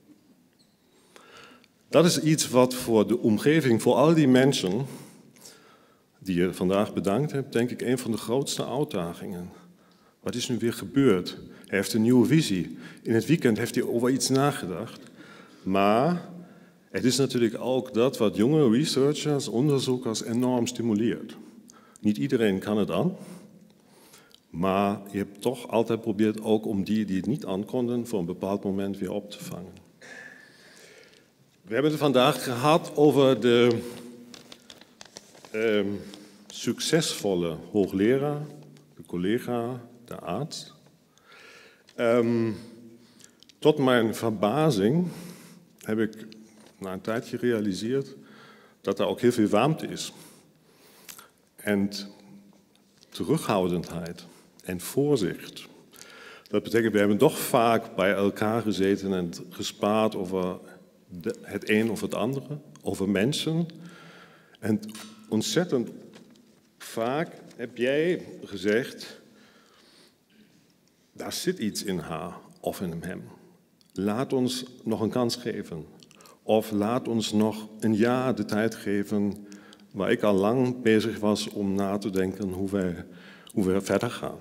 Dat is iets wat voor de omgeving, voor al die mensen die je vandaag bedankt hebt, denk ik een van de grootste uitdagingen. Wat is nu weer gebeurd? Hij heeft een nieuwe visie. In het weekend heeft hij over iets nagedacht. Maar het is natuurlijk ook dat wat jonge researchers, onderzoekers enorm stimuleert. Niet iedereen kan het aan, maar je hebt toch altijd geprobeerd ook om die die het niet aankonden voor een bepaald moment weer op te vangen. We hebben het vandaag gehad over de eh, succesvolle hoogleraar, de collega, de arts. Um, tot mijn verbazing heb ik na een tijdje gerealiseerd dat er ook heel veel warmte is. En terughoudendheid en voorzicht. Dat betekent, we hebben toch vaak bij elkaar gezeten en gespaard over de, het een of het andere, over mensen. En ontzettend vaak heb jij gezegd, daar zit iets in haar of in hem. Laat ons nog een kans geven. Of laat ons nog een jaar de tijd geven waar ik al lang bezig was om na te denken hoe we, hoe we verder gaan.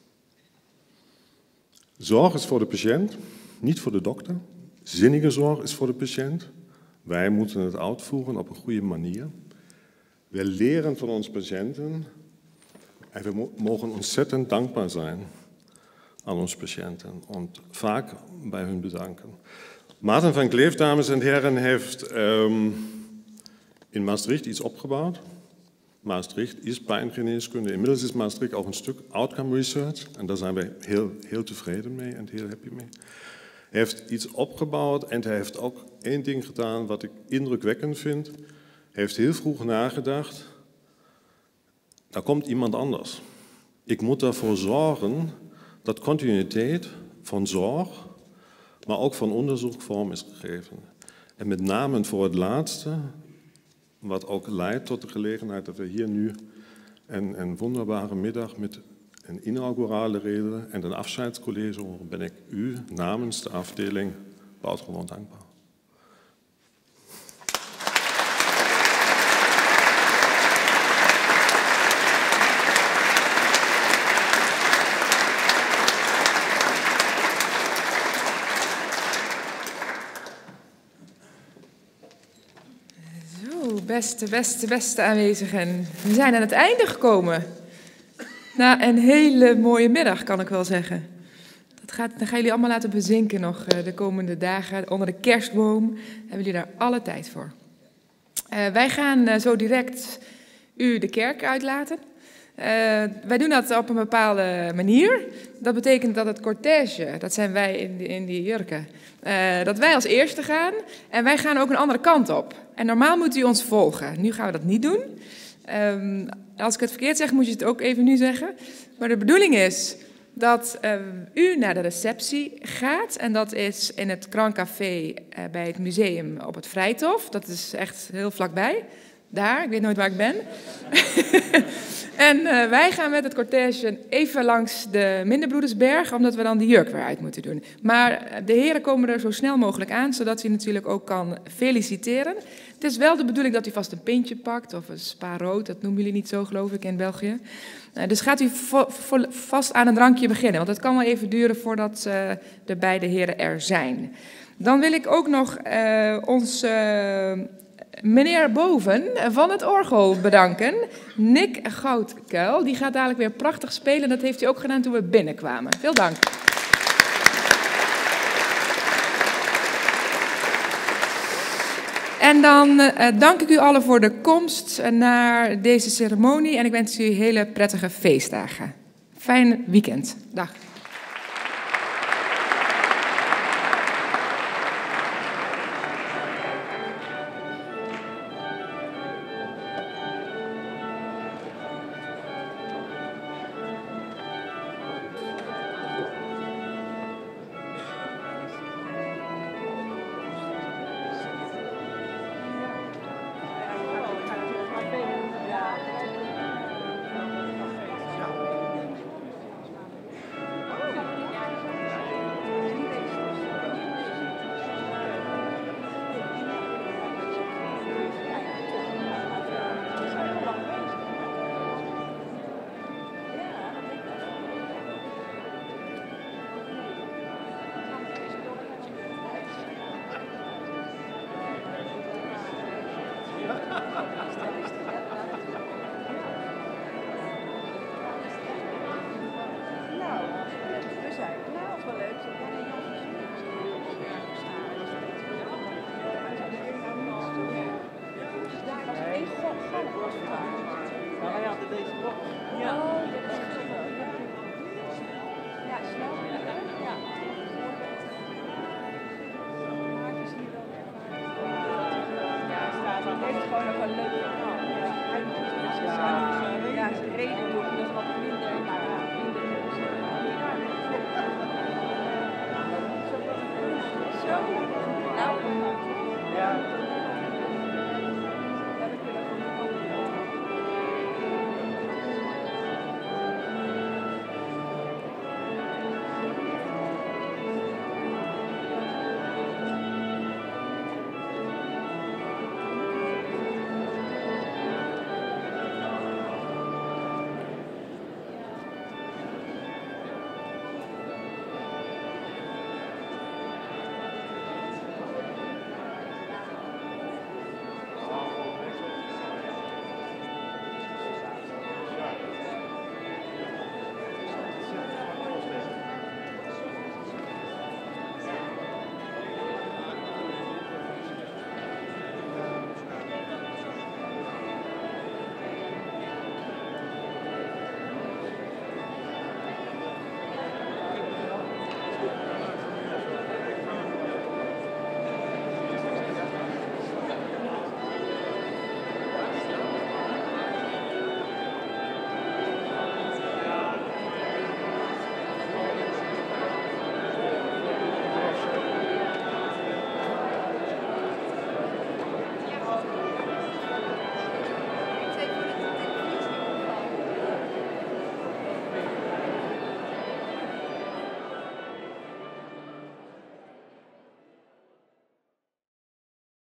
Zorg is voor de patiënt, niet voor de dokter. Zinnige zorg is voor de patiënt. Wij moeten het uitvoeren op een goede manier. We leren van onze patiënten en we mogen ontzettend dankbaar zijn aan onze patiënten en vaak bij hun bedanken. Maarten van Kleef, dames en heren, heeft um, in Maastricht iets opgebouwd. Maastricht is pijngeneeskunde. Inmiddels is Maastricht ook een stuk outcome research en daar zijn wij heel, heel tevreden mee en heel happy mee. Hij heeft iets opgebouwd en hij heeft ook één ding gedaan wat ik indrukwekkend vind. Hij heeft heel vroeg nagedacht, daar komt iemand anders. Ik moet ervoor zorgen dat continuïteit van zorg, maar ook van onderzoek vorm is gegeven. En met name voor het laatste, wat ook leidt tot de gelegenheid dat we hier nu een, een wonderbare middag met een inaugurale reden en een afscheidscollege horen, ben ik u namens de afdeling buitengewoon dankbaar. Beste, beste, beste aanwezigen. We zijn aan het einde gekomen. Na een hele mooie middag, kan ik wel zeggen. Dat gaat, dan gaan jullie allemaal laten bezinken nog de komende dagen. Onder de kerstboom hebben jullie daar alle tijd voor. Uh, wij gaan uh, zo direct u de kerk uitlaten. Uh, wij doen dat op een bepaalde manier. Dat betekent dat het cortège, dat zijn wij in die, in die jurken, uh, dat wij als eerste gaan en wij gaan ook een andere kant op. En normaal moet u ons volgen. Nu gaan we dat niet doen. Um, als ik het verkeerd zeg, moet je het ook even nu zeggen. Maar de bedoeling is dat uh, u naar de receptie gaat. En dat is in het Grand Café uh, bij het museum op het Vrijthof. Dat is echt heel vlakbij. Daar, ik weet nooit waar ik ben. En uh, wij gaan met het cortège even langs de Minderbroedersberg, omdat we dan die jurk weer uit moeten doen. Maar de heren komen er zo snel mogelijk aan, zodat u natuurlijk ook kan feliciteren. Het is wel de bedoeling dat u vast een pintje pakt, of een spa rood, dat noemen jullie niet zo, geloof ik, in België. Uh, dus gaat u vo vo vast aan een drankje beginnen, want het kan wel even duren voordat uh, de beide heren er zijn. Dan wil ik ook nog uh, ons... Uh, meneer Boven van het orgel bedanken. Nick Goudkuil, die gaat dadelijk weer prachtig spelen. Dat heeft hij ook gedaan toen we binnenkwamen. Veel dank. En dan uh, dank ik u allen voor de komst naar deze ceremonie. En ik wens u hele prettige feestdagen. Fijn weekend. Dag. Gewoon nog een leuk